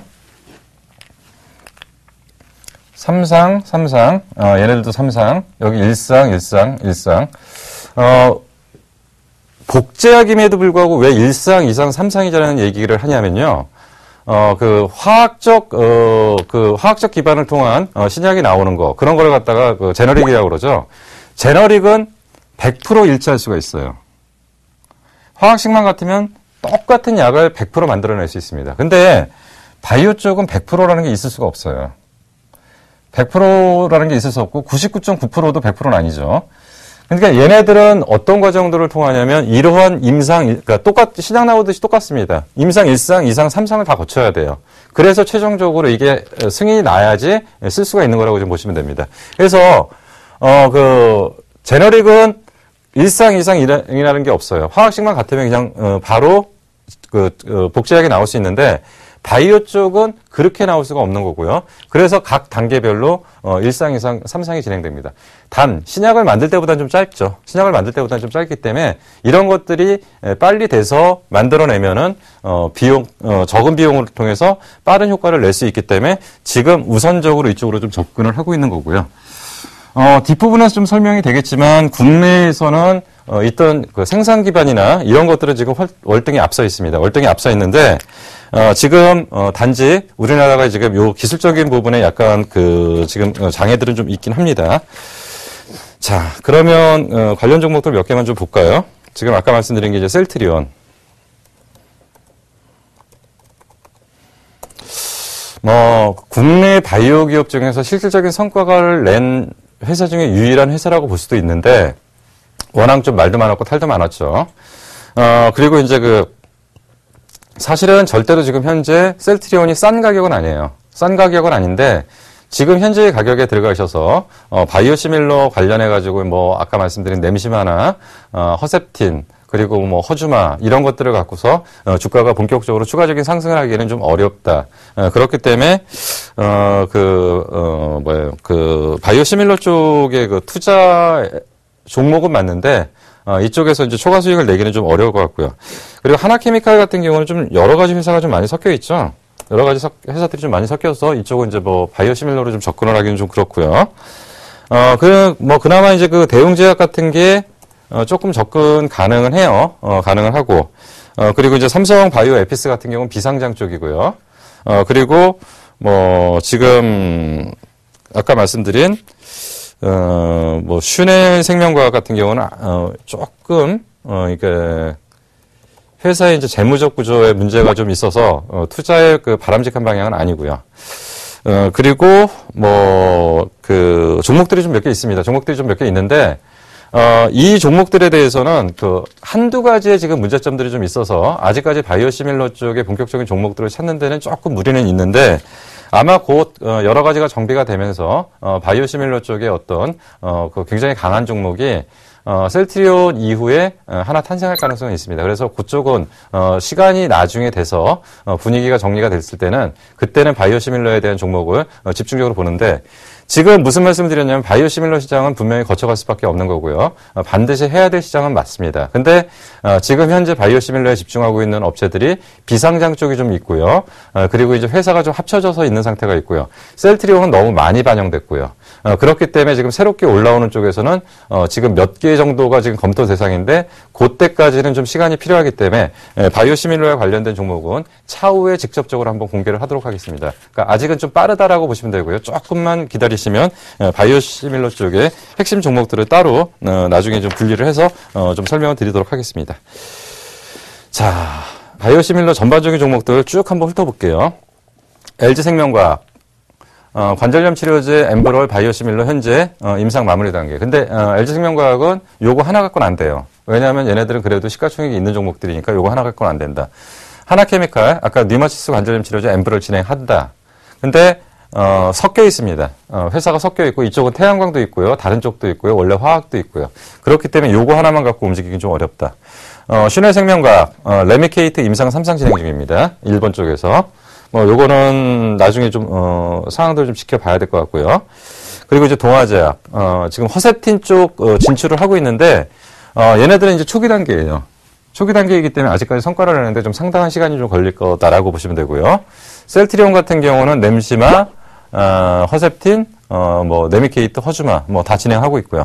삼상, 얘네들도 3상, 여기 1상. 복제약임에도 불구하고 왜 1상, 2상, 3상이라는 얘기를 하냐면요. 화학적 기반을 통한, 신약이 나오는 거, 그런 걸 갖다가, 제너릭이라고 그러죠. 제너릭은 100% 일치할 수가 있어요. 화학식만 같으면 똑같은 약을 100% 만들어낼 수 있습니다. 근데 바이오 쪽은 100%라는 게 있을 수가 없어요. 100%라는 게 있을 수 없고 99.9%도 100%는 아니죠. 그러니까 얘네들은 어떤 과정들을 통하냐면 이러한 그러니까 시장 나오듯이 똑같습니다. 임상 1상, 2상, 3상을 다 거쳐야 돼요. 그래서 최종적으로 이게 승인이 나야지 쓸 수가 있는 거라고 좀 보시면 됩니다. 그래서 제너릭은 1상, 2상이라는 게 없어요. 화학식만 같으면 그냥 바로 복제약이 나올 수 있는데 바이오 쪽은 그렇게 나올 수가 없는 거고요. 그래서 각 단계별로 1상, 2상, 3상이 진행됩니다. 단 신약을 만들 때보다는 좀 짧죠. 신약을 만들 때보다는 좀 짧기 때문에 이런 것들이 빨리 돼서 만들어내면은 적은 비용을 통해서 빠른 효과를 낼 수 있기 때문에 지금 우선적으로 이쪽으로 좀 접근을 하고 있는 거고요. 뒷부분에서 좀 설명이 되겠지만 국내에서는 있던 그 생산 기반이나 이런 것들은 지금 월등히 앞서 있습니다. 월등히 앞서 있는데 지금 단지 우리나라가 지금 요 기술적인 부분에 약간 지금 장애들은 좀 있긴 합니다. 자, 그러면 관련 종목들 몇 개만 좀 볼까요? 지금 아까 말씀드린 게 이제 셀트리온. 국내 바이오 기업 중에서 실질적인 성과를 낸 회사 중에 유일한 회사라고 볼 수도 있는데 워낙 좀 말도 많았고 탈도 많았죠. 그리고 이제 사실은 절대로 지금 현재 셀트리온이 싼 가격은 아니에요. 싼 가격은 아닌데 지금 현재의 가격에 들어가셔서 바이오시밀러 관련해가지고 아까 말씀드린 nem시마나 허셉틴 그리고 허주마 이런 것들을 갖고서 주가가 본격적으로 추가적인 상승을 하기에는 좀 어렵다. 그렇기 때문에 바이오시밀러 쪽의 투자 종목은 맞는데 이쪽에서 이제 초과 수익을 내기는 좀 어려울 것 같고요. 그리고 하나케미칼 같은 경우는 좀 여러 가지 회사가 좀 많이 섞여 있죠. 여러 가지 회사들이 좀 많이 섞여서 이쪽은 이제 바이오시밀러로 좀 접근을 하기는 좀 그렇고요. 그나마 이제 대웅제약 같은 게 조금 접근 가능은 해요. 가능은 하고. 그리고 이제 삼성 바이오 에피스 같은 경우는 비상장 쪽이고요. 그리고 지금 아까 말씀드린 슈넬 생명과학 같은 경우는 조금 이게 회사의 이제 재무적 구조에 문제가 좀 있어서 투자의 바람직한 방향은 아니고요. 그리고 종목들이 좀 몇 개 있습니다. 종목들이 좀 몇 개 있는데 이 종목들에 대해서는 한두 가지의 지금 문제점들이 좀 있어서 아직까지 바이오시밀러 쪽에 본격적인 종목들을 찾는 데는 조금 무리는 있는데 아마 곧 여러 가지가 정비가 되면서 바이오시밀러 쪽에 어떤 굉장히 강한 종목이 셀트리온 이후에 하나 탄생할 가능성이 있습니다. 그래서 그쪽은 시간이 나중에 돼서 분위기가 정리가 됐을 때는 그때는 바이오시밀러에 대한 종목을 집중적으로 보는데 지금 무슨 말씀을 드렸냐면 바이오시밀러 시장은 분명히 거쳐갈 수밖에 없는 거고요. 반드시 해야 될 시장은 맞습니다. 근데 지금 현재 바이오시밀러에 집중하고 있는 업체들이 비상장 쪽이 좀 있고요. 그리고 이제 회사가 좀 합쳐져서 있는 상태가 있고요. 셀트리온은 너무 많이 반영됐고요. 그렇기 때문에 지금 새롭게 올라오는 쪽에서는 지금 몇 개 정도가 지금 검토 대상인데 그때까지는 좀 시간이 필요하기 때문에 바이오시밀러에 관련된 종목은 차후에 직접적으로 한번 공개를 하도록 하겠습니다. 그러니까 아직은 좀 빠르다라고 보시면 되고요. 조금만 기다리시면 바이오시밀러 쪽에 핵심 종목들을 따로 나중에 좀 분리를 해서 좀 설명을 드리도록 하겠습니다. 자, 바이오시밀러 전반적인 종목들 쭉 한번 훑어볼게요. LG생명과학 관절염 치료제 엠브롤 바이오시밀러 현재 임상 마무리 단계. 근데 LG생명과학은 요거 하나 갖고는 안 돼요. 왜냐하면 얘네들은 그래도 시가총액이 있는 종목들이니까 요거 하나 갖고는 안 된다. 하나케미칼 아까 뉘마시스 관절염 치료제 엠브롤 진행한다. 근데 섞여 있습니다. 회사가 섞여 있고 이쪽은 태양광도 있고요. 다른 쪽도 있고요. 원래 화학도 있고요. 그렇기 때문에 요거 하나만 갖고 움직이긴 좀 어렵다. 슈넬 생명과학 레미케이트 임상 3상 진행 중입니다. 일본 쪽에서. 요거는 나중에 좀, 상황들 좀 지켜봐야 될 것 같고요. 그리고 이제 동아제약, 지금 허셉틴 쪽, 진출을 하고 있는데, 얘네들은 이제 초기 단계예요. 초기 단계이기 때문에 아직까지 성과를 내는데 좀 상당한 시간이 좀 걸릴 거다라고 보시면 되고요. 셀트리온 같은 경우는 nem시마, 허셉틴, 네미케이트, 허주마, 다 진행하고 있고요.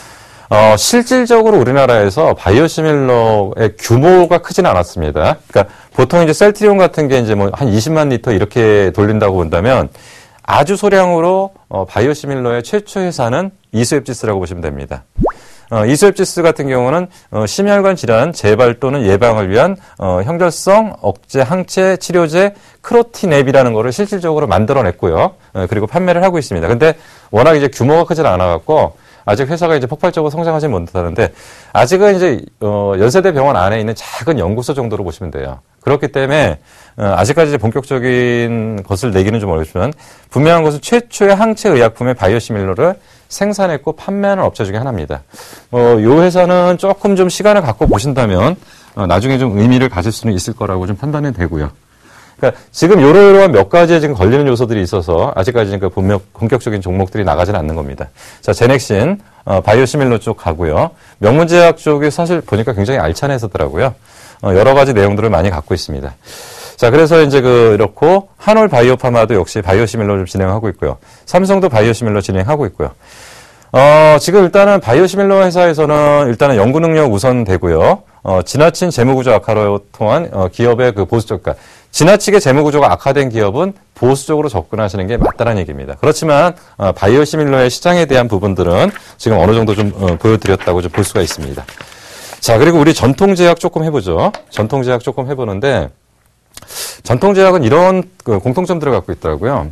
실질적으로 우리나라에서 바이오시밀러의 규모가 크지는 않았습니다. 그러니까 보통 이제 셀트리온 같은 게 이제 한 20만 리터 이렇게 돌린다고 본다면 아주 소량으로 바이오시밀러의 최초 회사는 이수앱지스라고 보시면 됩니다. 이소앱지스 같은 경우는 심혈관 질환 재발 또는 예방을 위한 형절성 억제 항체 치료제 크로티냅이라는 거를 실질적으로 만들어냈고요. 그리고 판매를 하고 있습니다. 근데 워낙 이제 규모가 크진 않아갖고 아직 회사가 이제 폭발적으로 성장하지 못하는데 아직은 이제 연세대 병원 안에 있는 작은 연구소 정도로 보시면 돼요. 그렇기 때문에 아직까지 이제 본격적인 것을 내기는 좀 어렵지만 분명한 것은 최초의 항체 의약품의 바이오시밀러를 생산했고 판매하는 업체 중에 하나입니다. 요 회사는 조금 좀 시간을 갖고 보신다면 나중에 좀 의미를 가질 수는 있을 거라고 좀 판단이 되고요. 그러니까 지금 요러한 몇 가지에 지금 걸리는 요소들이 있어서 아직까지는 그 본격적인 종목들이 나가지는 않는 겁니다. 자, 제넥신, 바이오시밀러 쪽 가고요. 명문제약 쪽이 사실 보니까 굉장히 알찬 회사더라고요. 여러 가지 내용들을 많이 갖고 있습니다. 자, 그래서 이제 이렇고, 한올 바이오파마도 역시 바이오시밀러를 진행하고 있고요. 삼성도 바이오시밀러 진행하고 있고요. 지금 일단은 바이오시밀러 회사에서는 일단은 연구 능력 우선 되고요. 지나친 재무구조 악화로 통한 기업의 그 보수적, 그러니까 지나치게 재무구조가 악화된 기업은 보수적으로 접근하시는 게 맞다는 얘기입니다. 그렇지만 바이오시밀러의 시장에 대한 부분들은 지금 어느 정도 좀 보여드렸다고 좀 볼 수가 있습니다. 자, 그리고 우리 전통제약 조금 해보죠. 전통제약 조금 해보는데 전통제약은 이런 공통점들을 갖고 있더라고요.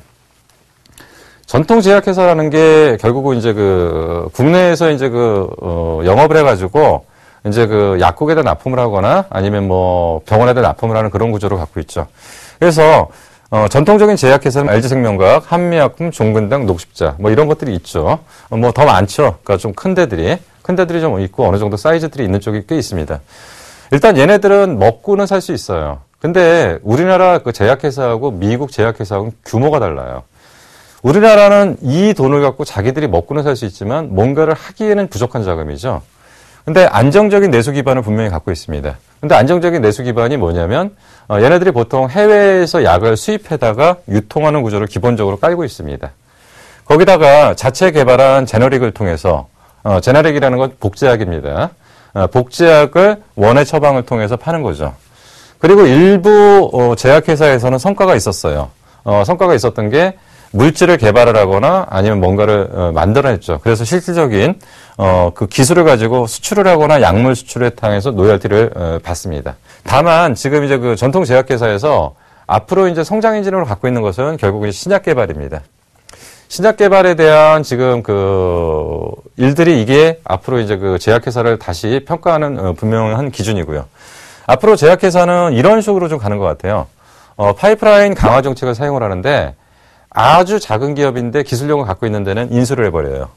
전통제약회사라는 게 결국은 이제 국내에서 이제 영업을 해가지고 이제 약국에다 납품을 하거나 아니면 뭐 병원에다 납품을 하는 그런 구조를 갖고 있죠. 그래서 전통적인 제약회사는 LG생명과학, 한미약품, 종근당, 녹십자 뭐 이런 것들이 있죠. 뭐 더 많죠. 그러니까 좀 큰 데들이 좀 있고 어느 정도 사이즈들이 있는 쪽이 꽤 있습니다. 일단 얘네들은 먹고는 살 수 있어요. 근데 우리나라 그 제약회사하고 미국 제약회사하고는 규모가 달라요. 우리나라는 이 돈을 갖고 자기들이 먹고는 살 수 있지만 뭔가를 하기에는 부족한 자금이죠. 근데 안정적인 내수 기반을 분명히 갖고 있습니다. 근데 안정적인 내수 기반이 뭐냐면 얘네들이 보통 해외에서 약을 수입해다가 유통하는 구조를 기본적으로 깔고 있습니다. 거기다가 자체 개발한 제너릭을 통해서 제너릭이라는 건 복제약입니다. 복제약을 원예 처방을 통해서 파는 거죠. 그리고 일부 제약회사에서는 성과가 있었어요. 성과가 있었던 게 물질을 개발을 하거나 아니면 뭔가를 만들어냈죠. 그래서 실질적인 그 기술을 가지고 수출을 하거나 약물 수출에 통해서 로열티를 받습니다. 다만 지금 이제 그 전통 제약회사에서 앞으로 이제 성장 엔진으로 갖고 있는 것은 결국은 신약 개발입니다. 신약 개발에 대한 지금 일들이 이게 앞으로 이제 제약회사를 다시 평가하는 분명한 기준이고요. 앞으로 제약회사는 이런 식으로 좀 가는 것 같아요. 파이프라인 강화 정책을 사용을 하는데 아주 작은 기업인데 기술력을 갖고 있는 데는 인수를 해버려요.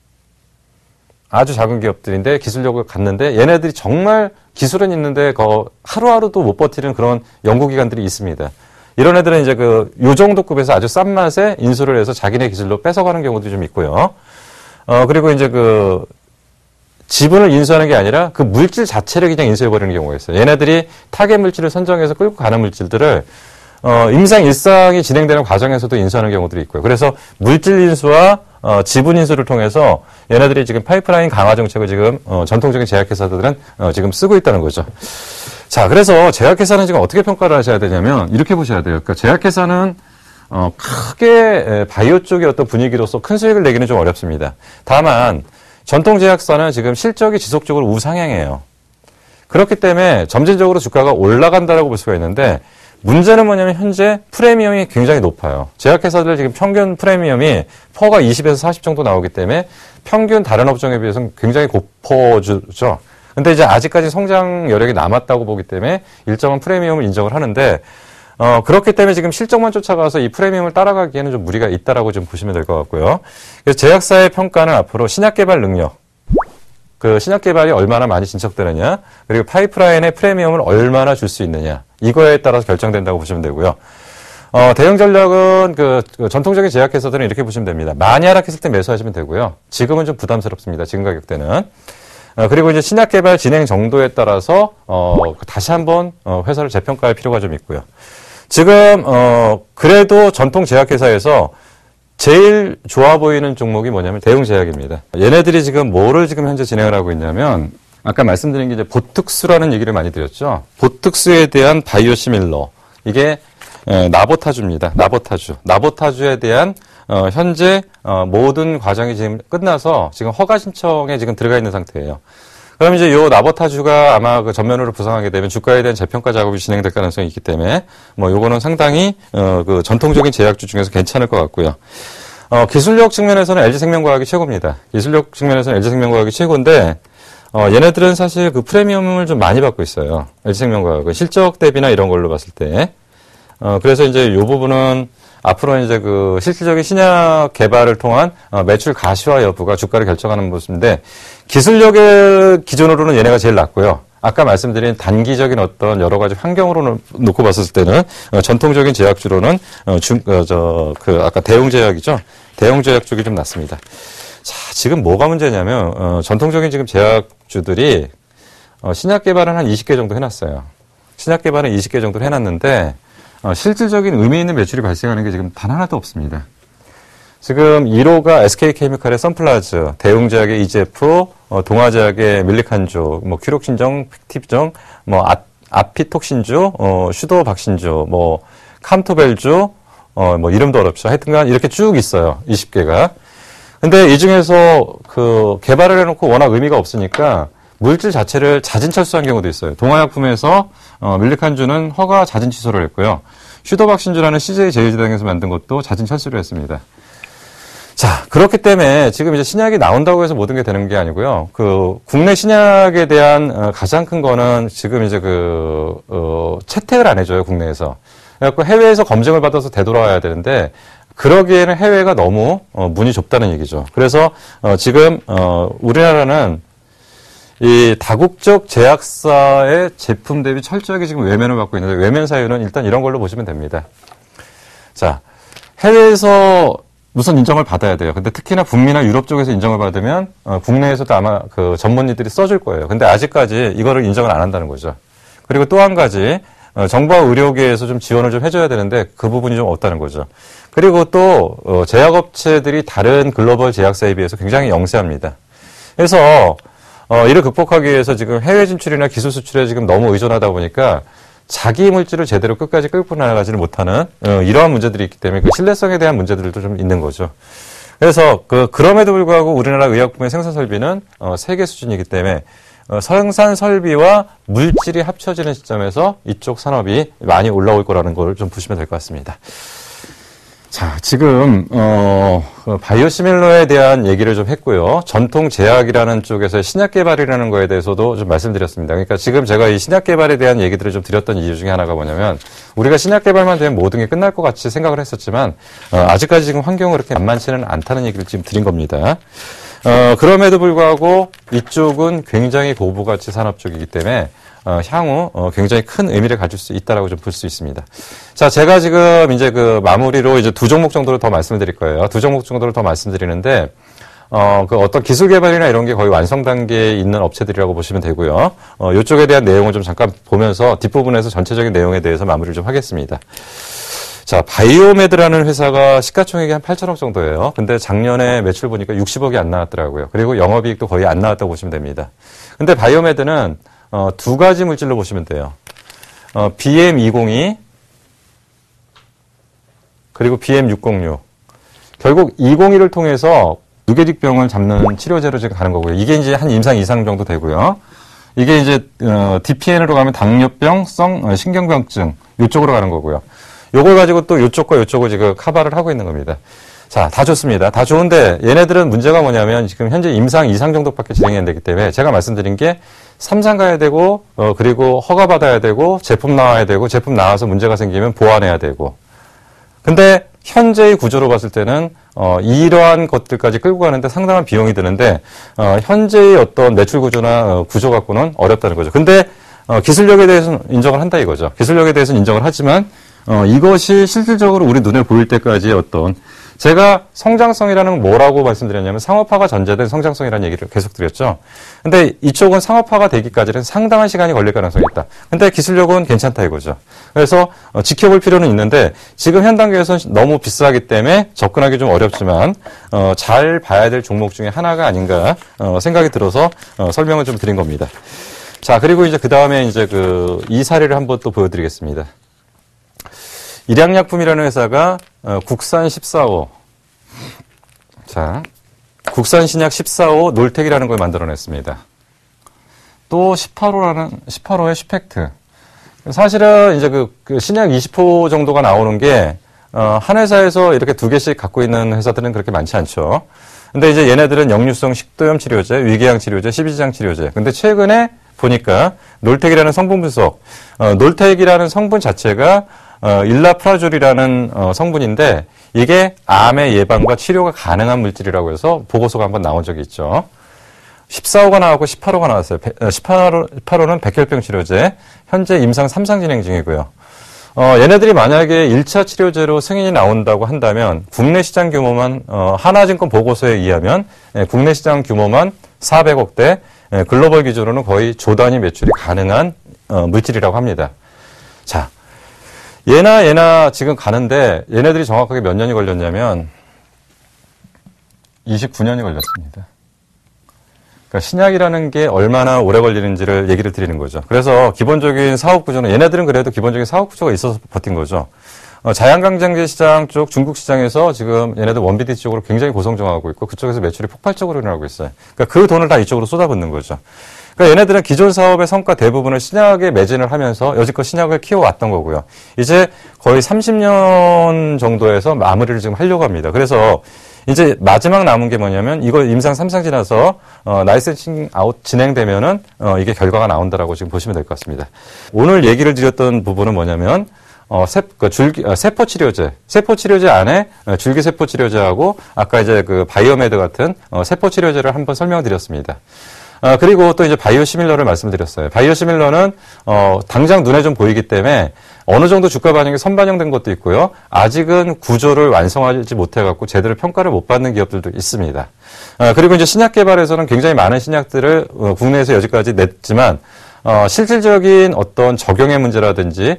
아주 작은 기업들인데 기술력을 갖는데 얘네들이 정말 기술은 있는데 하루하루도 못 버티는 그런 연구기관들이 있습니다. 이런 애들은 이제 요 정도 급에서 아주 싼 맛에 인수를 해서 자기네 기술로 뺏어가는 경우도 좀 있고요. 그리고 이제 지분을 인수하는 게 아니라 그 물질 자체를 그냥 인수해버리는 경우가 있어요. 얘네들이 타겟 물질을 선정해서 끌고 가는 물질들을 일상이 진행되는 과정에서도 인수하는 경우들이 있고요. 그래서 물질 인수와 지분 인수를 통해서 얘네들이 지금 파이프라인 강화 정책을 지금 전통적인 제약회사들은 지금 쓰고 있다는 거죠. 자, 그래서 제약회사는 지금 어떻게 평가를 하셔야 되냐면 이렇게 보셔야 돼요. 그러니까 제약회사는 크게 바이오 쪽의 어떤 분위기로서 큰 수익을 내기는 좀 어렵습니다. 다만 전통제약사는 지금 실적이 지속적으로 우상향이에요. 그렇기 때문에 점진적으로 주가가 올라간다라고 볼 수가 있는데 문제는 뭐냐면 현재 프리미엄이 굉장히 높아요. 제약회사들 지금 평균 프리미엄이 퍼가 20에서 40 정도 나오기 때문에 평균 다른 업종에 비해서는 굉장히 고퍼주죠. 근데 이제 아직까지 성장 여력이 남았다고 보기 때문에 일정한 프리미엄을 인정을 하는데 그렇기 때문에 지금 실적만 쫓아가서 이 프리미엄을 따라가기에는 좀 무리가 있다라고 좀 보시면 될 것 같고요. 그래서 제약사의 평가는 앞으로 신약 개발 능력, 신약 개발이 얼마나 많이 진척되느냐, 그리고 파이프라인의 프리미엄을 얼마나 줄 수 있느냐, 이거에 따라서 결정된다고 보시면 되고요. 대응 전략은 전통적인 제약회사들은 이렇게 보시면 됩니다. 많이 하락했을 때 매수하시면 되고요. 지금은 좀 부담스럽습니다. 지금 가격대는. 그리고 이제 신약 개발 진행 정도에 따라서 다시 한번 회사를 재평가할 필요가 좀 있고요. 지금 그래도 전통 제약회사에서 제일 좋아 보이는 종목이 뭐냐면 대웅제약입니다. 얘네들이 지금 뭐를 지금 현재 진행을 하고 있냐면 아까 말씀드린 게 이제 보특수라는 얘기를 많이 드렸죠. 보특수에 대한 바이오시밀러, 이게 나보타주입니다. 나보타주에 대한 현재 모든 과정이 지금 끝나서 지금 허가 신청에 지금 들어가 있는 상태예요. 그럼 이제 요 나보타주가 아마 그 전면으로 부상하게 되면 주가에 대한 재평가 작업이 진행될 가능성이 있기 때문에 뭐 요거는 상당히 그 전통적인 제약주 중에서 괜찮을 것 같고요. 기술력 측면에서는 LG생명과학이 최고입니다. 기술력 측면에서는 LG생명과학이 최고인데 얘네들은 사실 그 프리미엄을 좀 많이 받고 있어요. LG생명과학은 실적 대비나 이런 걸로 봤을 때. 그래서 이제 요 부분은 앞으로 이제 그 실질적인 신약 개발을 통한 매출 가시화 여부가 주가를 결정하는 모습인데 기술력의 기준으로는 얘네가 제일 낮고요. 아까 말씀드린 단기적인 어떤 여러 가지 환경으로 놓고 봤을 때는 전통적인 제약주로는 아까 대웅제약이죠. 대웅제약 쪽이 좀 낮습니다. 자, 지금 뭐가 문제냐면 전통적인 지금 제약주들이 신약 개발은 한 20개 정도 해놨어요. 신약 개발은 20개 정도 해놨는데 실질적인 의미 있는 매출이 발생하는 게 지금 단 하나도 없습니다. 지금 1호가 SK케미칼의 선플라즈, 대웅제약의 EGF, 동아제약의 밀리칸주, 뭐 큐록신정, 팩티정, 뭐 아피톡신주, 슈도박신주, 뭐 캄토벨주, 뭐 이름도 어렵죠. 하여튼간 이렇게 쭉 있어요. 20개가. 근데 이 중에서 그 개발을 해놓고 워낙 의미가 없으니까 물질 자체를 자진 철수한 경우도 있어요. 동아약품에서 밀리칸주는 허가 자진 취소를 했고요. 슈도박신주라는 CJ 제일제당에서 만든 것도 자진 철수를 했습니다. 자, 그렇기 때문에 지금 이제 신약이 나온다고 해서 모든 게 되는 게 아니고요. 그 국내 신약에 대한 가장 큰 거는 지금 이제 채택을 안 해줘요, 국내에서. 그래갖고 해외에서 검증을 받아서 되돌아와야 되는데 그러기에는 해외가 너무 문이 좁다는 얘기죠. 그래서 지금 우리나라는 이 다국적 제약사의 제품 대비 철저하게 지금 외면을 받고 있는데 외면 사유는 일단 이런 걸로 보시면 됩니다. 자, 해외에서 우선 인정을 받아야 돼요. 근데 특히나 북미나 유럽 쪽에서 인정을 받으면 국내에서도 아마 그 전문의들이 써줄 거예요. 근데 아직까지 이거를 인정을 안 한다는 거죠. 그리고 또 한 가지 정부와 의료계에서 좀 지원을 좀 해줘야 되는데 그 부분이 좀 없다는 거죠. 그리고 또 제약업체들이 다른 글로벌 제약사에 비해서 굉장히 영세합니다. 그래서 이를 극복하기 위해서 지금 해외 진출이나 기술 수출에 지금 너무 의존하다 보니까 자기 물질을 제대로 끝까지 끌고 나가지를 못하는 이러한 문제들이 있기 때문에 그 신뢰성에 대한 문제들도 좀 있는 거죠. 그래서 그럼에도 불구하고 우리나라 의약품의 생산 설비는 세계 수준이기 때문에 생산 설비와 물질이 합쳐지는 시점에서 이쪽 산업이 많이 올라올 거라는 걸 좀 보시면 될 것 같습니다. 자, 지금 바이오시밀러에 대한 얘기를 좀 했고요. 전통 제약이라는 쪽에서 신약 개발이라는 거에 대해서도 좀 말씀드렸습니다. 그러니까 지금 제가 이 신약 개발에 대한 얘기들을 좀 드렸던 이유 중에 하나가 뭐냐면 우리가 신약 개발만 되면 모든 게 끝날 것 같이 생각을 했었지만 아직까지 지금 환경은 그렇게 만만치는 않다는 얘기를 지금 드린 겁니다. 그럼에도 불구하고 이쪽은 굉장히 고부가치 산업 쪽이기 때문에 향후 굉장히 큰 의미를 가질 수 있다라고 좀 볼 수 있습니다. 자, 제가 지금 이제 그 마무리로 이제 두 종목 정도를 더 말씀드릴 거예요. 두 종목 정도를 더 말씀드리는데 그 어떤 기술 개발이나 이런 게 거의 완성 단계에 있는 업체들이라고 보시면 되고요. 이쪽에 대한 내용을 좀 잠깐 보면서 뒷부분에서 전체적인 내용에 대해서 마무리를 좀 하겠습니다. 자, 바이오메드라는 회사가 시가총액이 한 8천억 정도예요. 근데 작년에 매출 보니까 60억이 안 나왔더라고요. 그리고 영업이익도 거의 안 나왔다고 보시면 됩니다. 근데 바이오메드는 두 가지 물질로 보시면 돼요. BM202 그리고 BM606. 결국 202를 통해서 누계직병을 잡는 치료제로 지금 가는 거고요. 이게 이제 한 임상 이상 정도 되고요. 이게 이제 DPN으로 가면 당뇨병성 신경병증 이쪽으로 가는 거고요. 요걸 가지고 또 요쪽과 요쪽을 지금 커버를 하고 있는 겁니다. 자, 다 좋습니다. 다 좋은데 얘네들은 문제가 뭐냐면 지금 현재 임상 이상 정도밖에 진행이 안 되기 때문에 제가 말씀드린 게 3상 가야 되고 그리고 허가 받아야 되고 제품 나와야 되고 제품 나와서 문제가 생기면 보완해야 되고. 근데 현재의 구조로 봤을 때는 이러한 것들까지 끌고 가는데 상당한 비용이 드는데 현재의 어떤 매출 구조나 구조 갖고는 어렵다는 거죠. 근데 기술력에 대해서는 인정을 한다 이거죠. 기술력에 대해서는 인정을 하지만 이것이 실질적으로 우리 눈에 보일 때까지의 어떤 제가 성장성이라는 뭐라고 말씀드렸냐면 상업화가 전제된 성장성이라는 얘기를 계속 드렸죠. 근데 이쪽은 상업화가 되기까지는 상당한 시간이 걸릴 가능성이 있다. 근데 기술력은 괜찮다 이거죠. 그래서 지켜볼 필요는 있는데 지금 현 단계에서는 너무 비싸기 때문에 접근하기 좀 어렵지만 잘 봐야 될 종목 중에 하나가 아닌가 생각이 들어서 설명을 좀 드린 겁니다. 자, 그리고 이제 그 다음에 이제 이 사례를 한번 또 보여드리겠습니다. 일양약품이라는 회사가 국산 14호 자, 국산 신약 14호 놀텍이라는 걸 만들어냈습니다. 또 18호의 슈펙트. 사실은 이제 그 신약 20호 정도가 나오는 게, 한 회사에서 이렇게 2개씩 갖고 있는 회사들은 그렇게 많지 않죠. 근데 이제 얘네들은 역류성 식도염 치료제, 위궤양 치료제, 십이지장 치료제. 근데 최근에 보니까 놀텍이라는 성분 분석, 놀텍이라는 성분 자체가 일라프라졸이라는 성분인데 이게 암의 예방과 치료가 가능한 물질이라고 해서 보고서가 한번 나온 적이 있죠. 14호가 나왔고 18호가 나왔어요. 18호는 백혈병 치료제, 현재 임상 3상 진행 중이고요. 얘네들이 만약에 1차 치료제로 승인이 나온다고 한다면 국내 시장 규모만 하나증권 보고서에 의하면 국내 시장 규모만 400억대, 글로벌 기준으로는 거의 조 단위 매출이 가능한 물질이라고 합니다. 자, 얘나 지금 가는데 얘네들이 정확하게 몇 년이 걸렸냐면 29년이 걸렸습니다. 그러니까 신약이라는 게 얼마나 오래 걸리는지를 얘기를 드리는 거죠. 그래서 기본적인 사업 구조는 얘네들은 그래도 기본적인 사업 구조가 있어서 버틴 거죠. 자양강장제 시장 쪽 중국 시장에서 지금 얘네들 원비디 쪽으로 굉장히 고성장하고 있고 그쪽에서 매출이 폭발적으로 일어나고 있어요. 그러니까 그 돈을 다 이쪽으로 쏟아붓는 거죠. 그러니까 얘네들은 기존 사업의 성과 대부분을 신약에 매진을 하면서 여지껏 신약을 키워왔던 거고요. 이제 거의 30년 정도에서 마무리를 지금 하려고 합니다. 그래서 이제 마지막 남은 게 뭐냐면 이거 임상 3상 지나서 라이센싱 아웃 진행되면은 이게 결과가 나온다라고 지금 보시면 될 것 같습니다. 오늘 얘기를 드렸던 부분은 뭐냐면 세포 치료제 안에 줄기세포 치료제하고 아까 이제 그 바이오메드 같은 세포 치료제를 한번 설명드렸습니다. 그리고 또 이제 바이오시밀러를 말씀드렸어요. 바이오시밀러는 당장 눈에 좀 보이기 때문에 어느 정도 주가 반영이 선반영된 것도 있고요. 아직은 구조를 완성하지 못해갖고 제대로 평가를 못 받는 기업들도 있습니다. 그리고 이제 신약 개발에서는 굉장히 많은 신약들을 국내에서 여지까지 냈지만 실질적인 어떤 적용의 문제라든지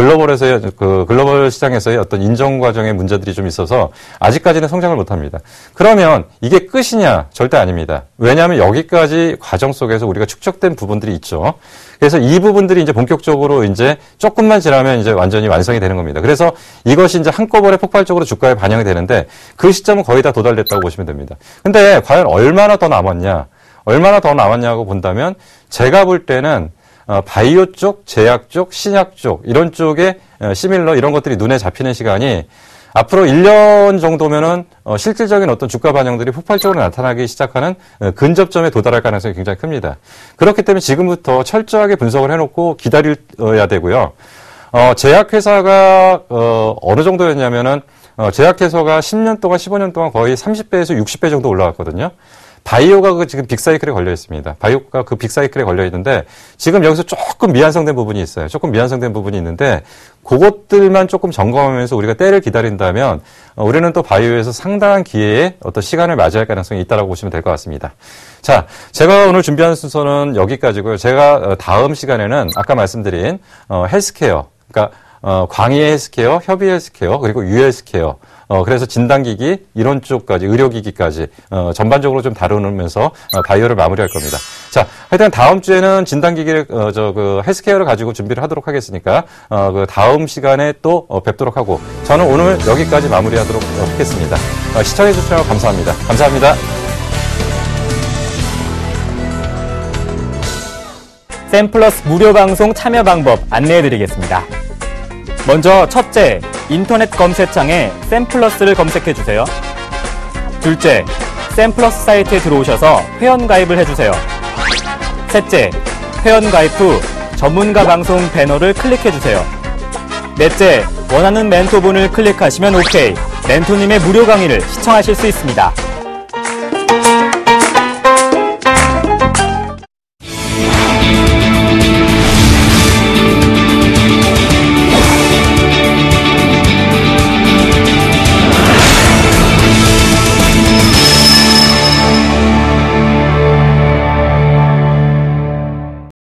글로벌 시장에서의 어떤 인정 과정의 문제들이 좀 있어서 아직까지는 성장을 못합니다. 그러면 이게 끝이냐? 절대 아닙니다. 왜냐하면 여기까지 과정 속에서 우리가 축적된 부분들이 있죠. 그래서 이 부분들이 이제 본격적으로 이제 조금만 지나면 이제 완전히 완성이 되는 겁니다. 그래서 이것이 이제 한꺼번에 폭발적으로 주가에 반영이 되는데 그 시점은 거의 다 도달됐다고 보시면 됩니다. 근데 과연 얼마나 더 남았냐고 본다면 제가 볼 때는 바이오 쪽, 제약 쪽, 신약 쪽 이런 쪽에 시밀러 이런 것들이 눈에 잡히는 시간이 앞으로 1년 정도면은 실질적인 어떤 주가 반영들이 폭발적으로 나타나기 시작하는 근접점에 도달할 가능성이 굉장히 큽니다. 그렇기 때문에 지금부터 철저하게 분석을 해놓고 기다려야 되고요. 제약회사가 어느 정도였냐면은 제약회사가 10년 동안 15년 동안 거의 30배에서 60배 정도 올라갔거든요. 바이오가 지금 빅사이클에 걸려 있습니다. 바이오가 그 빅사이클에 걸려 있는데 지금 여기서 조금 미완성된 부분이 있어요. 조금 미완성된 부분이 있는데 그것들만 조금 점검하면서 우리가 때를 기다린다면 우리는 또 바이오에서 상당한 기회의 어떤 시간을 맞이할 가능성이 있다고 보시면 될 것 같습니다. 자, 제가 오늘 준비한 순서는 여기까지고요. 제가 다음 시간에는 아까 말씀드린 헬스케어, 그러니까 광희 헬스케어, 협의 헬스케어, 그리고 유 헬스케어, 그래서 진단기기, 이런 쪽까지, 의료기기까지, 전반적으로 좀 다루면서, 바이오를 마무리할 겁니다. 자, 하여튼 다음 주에는 진단기기를, 헬스케어를 가지고 준비를 하도록 하겠으니까, 그 다음 시간에 또 뵙도록 하고, 저는 오늘 여기까지 마무리하도록 하겠습니다. 시청해주셔서 감사합니다. 감사합니다. 샘플러스 무료 방송 참여 방법 안내해드리겠습니다. 먼저 첫째, 인터넷 검색창에 샘플러스를 검색해주세요. 둘째, 샘플러스 사이트에 들어오셔서 회원가입을 해주세요. 셋째, 회원가입 후 전문가 방송 배너를 클릭해주세요. 넷째, 원하는 멘토분을 클릭하시면 OK, 멘토님의 무료 강의를 시청하실 수 있습니다.